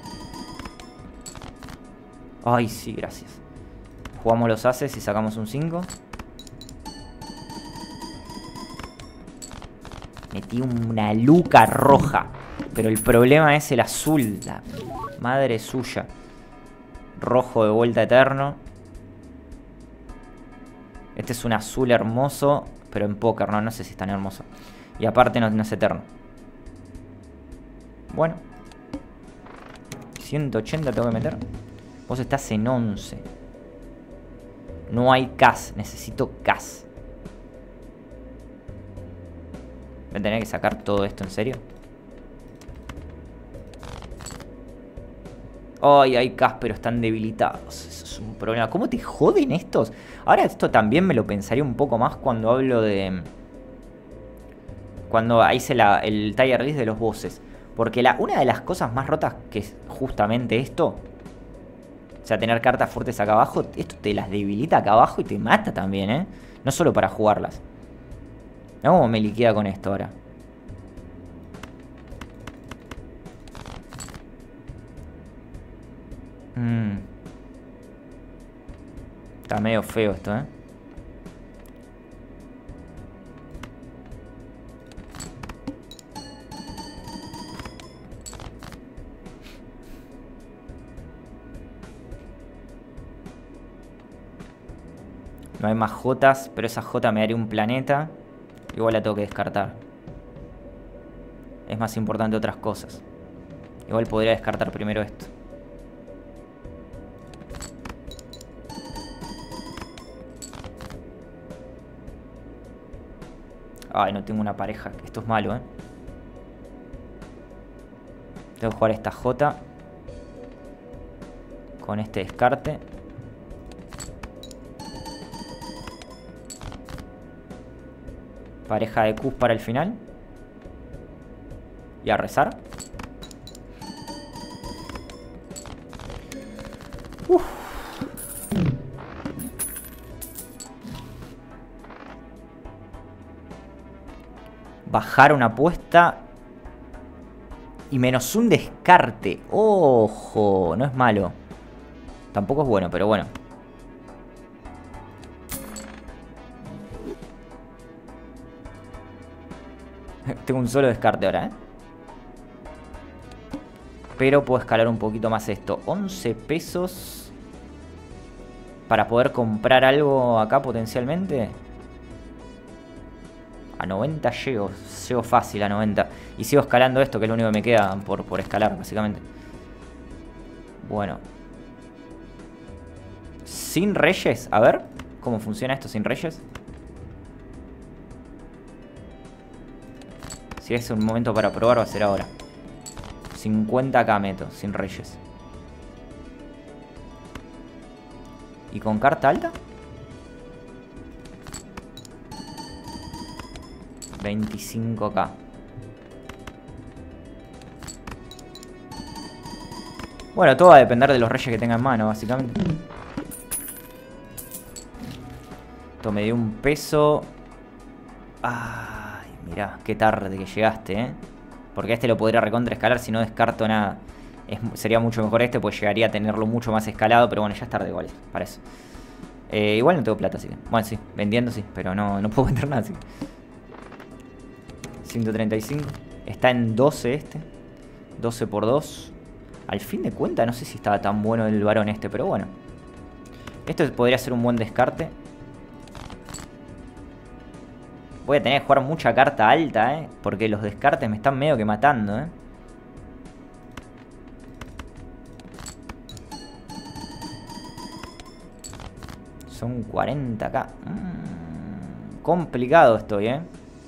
Ay, sí, gracias. Jugamos los ases y sacamos un cinco. Metí una luca roja. Pero el problema es el azul. La madre suya. Rojo de vuelta eterno. Este es un azul hermoso. Pero en póker, no, no sé si es tan hermoso. Y aparte no, no es eterno. Bueno. ciento ochenta tengo que meter. Vos estás en once. No hay Cas. Necesito Cas. Voy a tener que sacar todo esto, ¿en serio? Ay, hay Cas, pero están debilitados. Eso es un problema. ¿Cómo te joden estos? Ahora esto también me lo pensaría un poco más cuando hablo de... Cuando hice la, el tier list de los bosses. Porque la, una de las cosas más rotas que es justamente esto... O sea, tener cartas fuertes acá abajo. Esto te las debilita acá abajo y te mata también, ¿eh? No solo para jugarlas. Mirá cómo me liquida con esto ahora. Mm. Está medio feo esto, ¿eh? No hay más Jotas, pero esa J me daría un planeta. Igual la tengo que descartar. Es más importante otras cosas. Igual podría descartar primero esto. Ay, no tengo una pareja. Esto es malo, ¿eh? Tengo que jugar esta J. Con este descarte. Pareja de Qs para el final. Y a rezar. Uf. bajar una apuesta y menos un descarte. Ojo, no es malo. Tampoco es bueno, pero bueno. Tengo un solo descarte ahora, ¿eh? Pero puedo escalar un poquito más esto. once pesos para poder comprar algo acá potencialmente. A noventa llego. Llego fácil a noventa. Y sigo escalando esto, que es lo único que me queda por, por escalar, básicamente. Bueno. Sin reyes. A ver cómo funciona esto sin reyes. Si es un momento para probar, va a ser ahora. cincuenta K meto, sin reyes. ¿Y con carta alta? veinticinco K. Bueno, todo va a depender de los reyes que tenga en mano, básicamente. Esto me dio un peso. Ay, mirá, qué tarde que llegaste, eh. Porque este lo podría recontra escalar si no descarto nada. Es, sería mucho mejor este, pues llegaría a tenerlo mucho más escalado. Pero bueno, ya es tarde igual, para eso. Eh, igual no tengo plata, así que... Bueno, sí, vendiendo sí, pero no, no puedo vender nada, así que... ciento treinta y cinco. Está en doce este. doce por dos. Al fin de cuentas, no sé si estaba tan bueno el varón este, pero bueno. Esto podría ser un buen descarte. Voy a tener que jugar mucha carta alta, ¿eh? Porque los descartes me están medio que matando, ¿eh? Son cuarenta K. Mm, complicado estoy, ¿eh?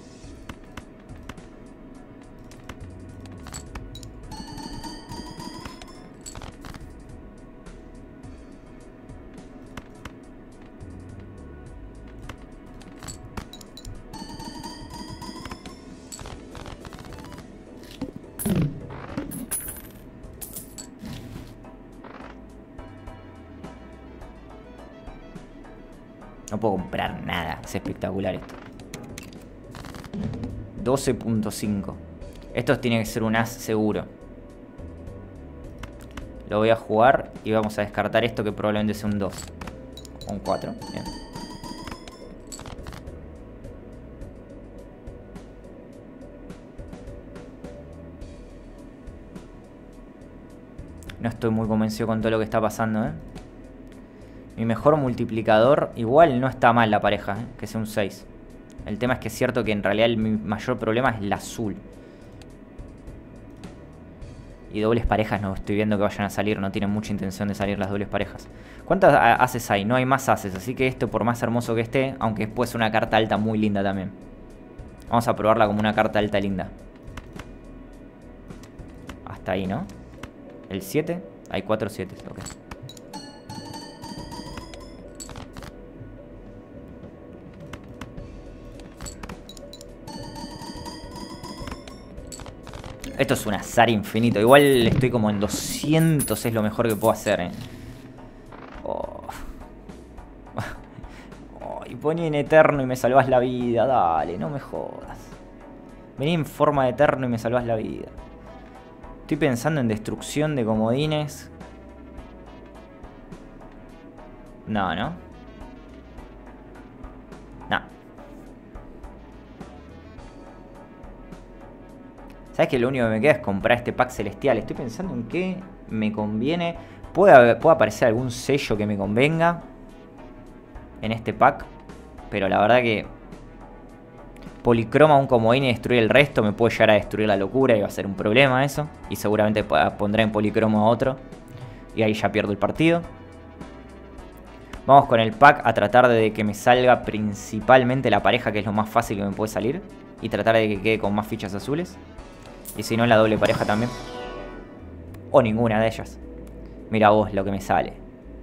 No puedo comprar nada. Es espectacular esto. doce punto cinco. Esto tiene que ser un as seguro. Lo voy a jugar y vamos a descartar esto, que probablemente sea un dos. O un cuatro. Bien. No estoy muy convencido con todo lo que está pasando, ¿eh? Mi mejor multiplicador, igual no está mal la pareja, ¿eh? Que sea un seis. El tema es que es cierto que en realidad el, mi mayor problema es el azul. Y dobles parejas no estoy viendo que vayan a salir. No tienen mucha intención de salir las dobles parejas. ¿Cuántas haces hay? No hay más haces. Así que esto, por más hermoso que esté, aunque después es una carta alta muy linda también. Vamos a probarla como una carta alta linda. Hasta ahí, ¿no? El siete. Hay cuatro siete, ok. Esto es un azar infinito. Igual estoy como en doscientos. Es lo mejor que puedo hacer, eh. Oh. Oh, y poní en eterno y me salvás la vida. Dale, no me jodas. Vení en forma de eterno y me salvás la vida. Estoy pensando en destrucción de comodines. No, ¿no? No. ¿Sabes que lo único que me queda es comprar este pack celestial? Estoy pensando en qué me conviene. Puede, puede aparecer algún sello que me convenga en este pack. Pero la verdad que policroma un comodín y destruir el resto me puede llegar a destruir la locura y va a ser un problema eso. Y seguramente pondré en policromo a otro. Y ahí ya pierdo el partido. Vamos con el pack a tratar de que me salga principalmente la pareja, que es lo más fácil que me puede salir. Y tratar de que quede con más fichas azules. Y si no, la doble pareja también. O ninguna de ellas. Mira vos lo que me sale.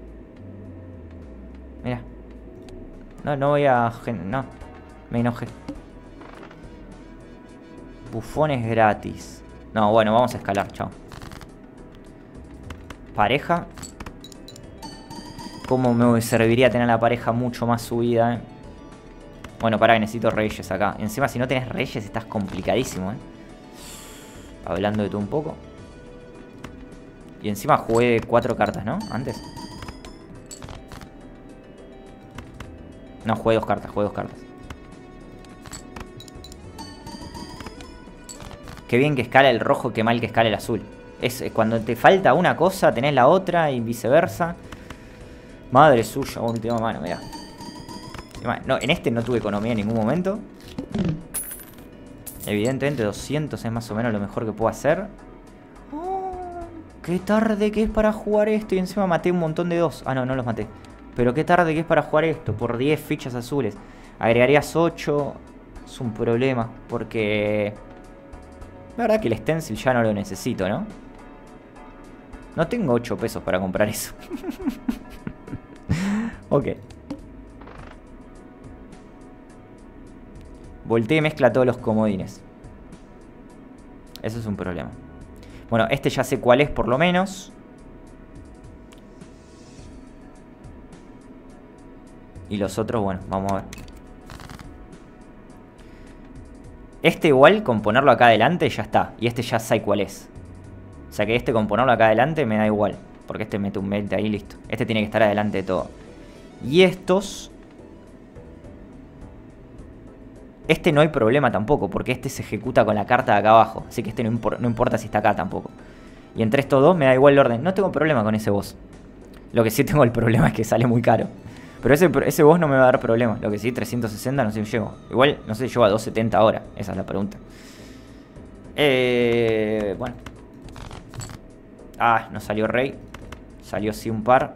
Mira. No, no voy a... No. Me enojé. Bufones gratis. No, bueno, vamos a escalar, chao. Pareja. Cómo me serviría tener la pareja mucho más subida, eh. Bueno, pará, que necesito reyes acá. Encima, si no tenés reyes, estás complicadísimo, ¿eh? Hablando de todo un poco. Y encima jugué cuatro cartas, ¿no? Antes. No, jugué dos cartas, jugué dos cartas. Qué bien que escala el rojo, qué mal que escala el azul. Es, es cuando te falta una cosa, tenés la otra y viceversa. Madre suya, última mano, mirá. No, en este no tuve economía en ningún momento. Evidentemente doscientos es más o menos lo mejor que puedo hacer. Oh, qué tarde que es para jugar esto. Y encima maté un montón de dos. Ah, no, no los maté. Pero qué tarde que es para jugar esto. Por diez fichas azules. Agregarías ocho. Es un problema. Porque... la verdad que el stencil ya no lo necesito, ¿no? No tengo ocho pesos para comprar eso. Ok. Voltea y mezcla todos los comodines. Eso es un problema. Bueno, este ya sé cuál es por lo menos. Y los otros, bueno, vamos a ver. Este igual, con ponerlo acá adelante, ya está. Y este ya sé cuál es. O sea que este con ponerlo acá adelante me da igual. Porque este mete un veinte ahí, listo. Este tiene que estar adelante de todo. Y estos... este no hay problema tampoco, porque este se ejecuta con la carta de acá abajo. Así que este no, impor no importa si está acá tampoco. Y entre estos dos me da igual el orden. No tengo problema con ese boss. Lo que sí tengo el problema es que sale muy caro. Pero ese, ese boss no me va a dar problema. Lo que sí, trescientos sesenta no sé si llego. Igual, no sé si llego a doscientos setenta ahora. Esa es la pregunta. Eh, bueno. Ah, no salió rey. Salió sí un par.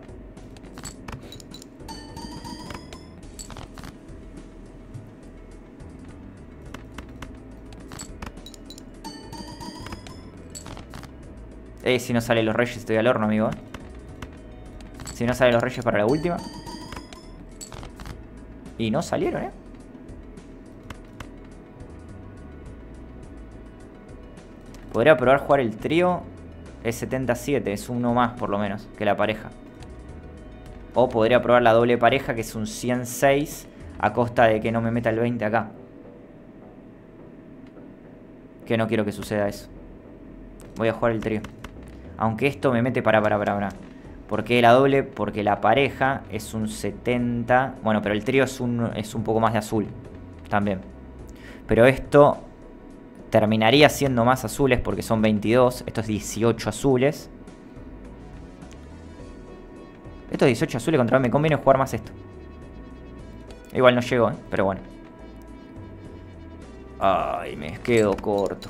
Eh, si no salen los reyes estoy al horno, amigo. ¿eh? Si no salen los reyes para la última. Y no salieron, ¿eh? Podría probar jugar el trío. Es setenta y siete, es uno más por lo menos que la pareja. O podría probar la doble pareja, que es un ciento seis, a costa de que no me meta el veinte acá. Que no quiero que suceda eso. Voy a jugar el trío. Aunque esto me mete para, para, para, para. ¿Por qué la doble? Porque la pareja es un setenta. Bueno, pero el trío es un, es un poco más de azul también. Pero esto terminaría siendo más azules porque son veintidós. Esto es dieciocho azules. Estos dieciocho azules contra mí me conviene jugar más esto. Igual no llego, ¿eh? Pero bueno. Ay, me quedo corto.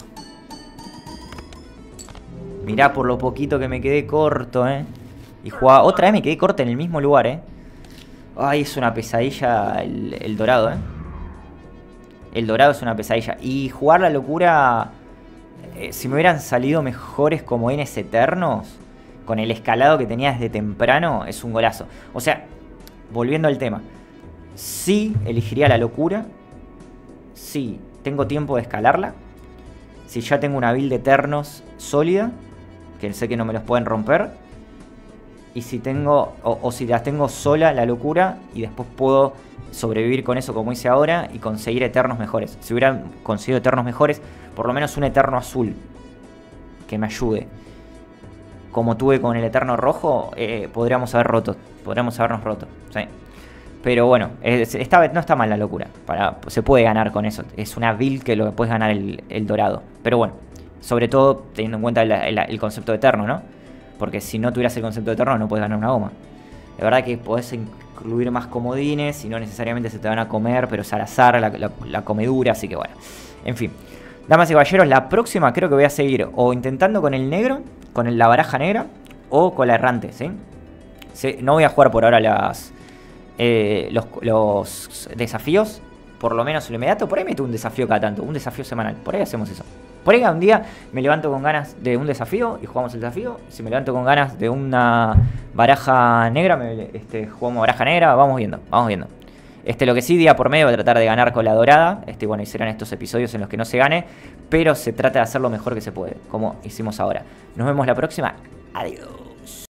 Mirá por lo poquito que me quedé corto, ¿eh? Y jugaba... otra vez me quedé corto en el mismo lugar, ¿eh? Ay, es una pesadilla el, el dorado, ¿eh? El dorado es una pesadilla. Y jugar la locura... Eh, si me hubieran salido mejores comodines eternos, con el escalado que tenía desde temprano, es un golazo. O sea, volviendo al tema. Sí elegiría la locura. Sí, tengo tiempo de escalarla. Si ya tengo una build de eternos sólida, que sé que no me los pueden romper. Y si tengo, o, o si las tengo sola, la locura, y después puedo sobrevivir con eso como hice ahora y conseguir eternos mejores. Si hubieran conseguido eternos mejores, por lo menos un eterno azul que me ayude. Como tuve con el eterno rojo, eh, podríamos haber roto, podríamos habernos roto, ¿sí? Pero bueno, es, esta vez no está mal la locura. Para, se puede ganar con eso. Es una build que lo que puedes ganar el, el dorado. Pero bueno, sobre todo teniendo en cuenta el, el, el concepto de eterno, ¿no? Porque si no tuvieras el concepto de eterno no puedes ganar una goma. Es verdad que podés incluir más comodines y no necesariamente se te van a comer, pero es al azar la, la, la comedura, así que bueno. En fin, damas y caballeros, la próxima creo que voy a seguir o intentando con el negro, con el, la baraja negra, o con la errante, ¿sí? Sí, no voy a jugar por ahora las... Eh, los, los desafíos, por lo menos lo inmediato. Por ahí meto un desafío cada tanto, un desafío semanal. Por ahí hacemos eso. Por ahí un día me levanto con ganas de un desafío y jugamos el desafío. Si me levanto con ganas de una baraja negra, me, este, jugamos baraja negra. Vamos viendo, vamos viendo. Este, lo que sí, día por medio, voy a tratar de ganar con la dorada. Este, bueno, y serán estos episodios en los que no se gane, pero se trata de hacer lo mejor que se puede, como hicimos ahora. Nos vemos la próxima. Adiós.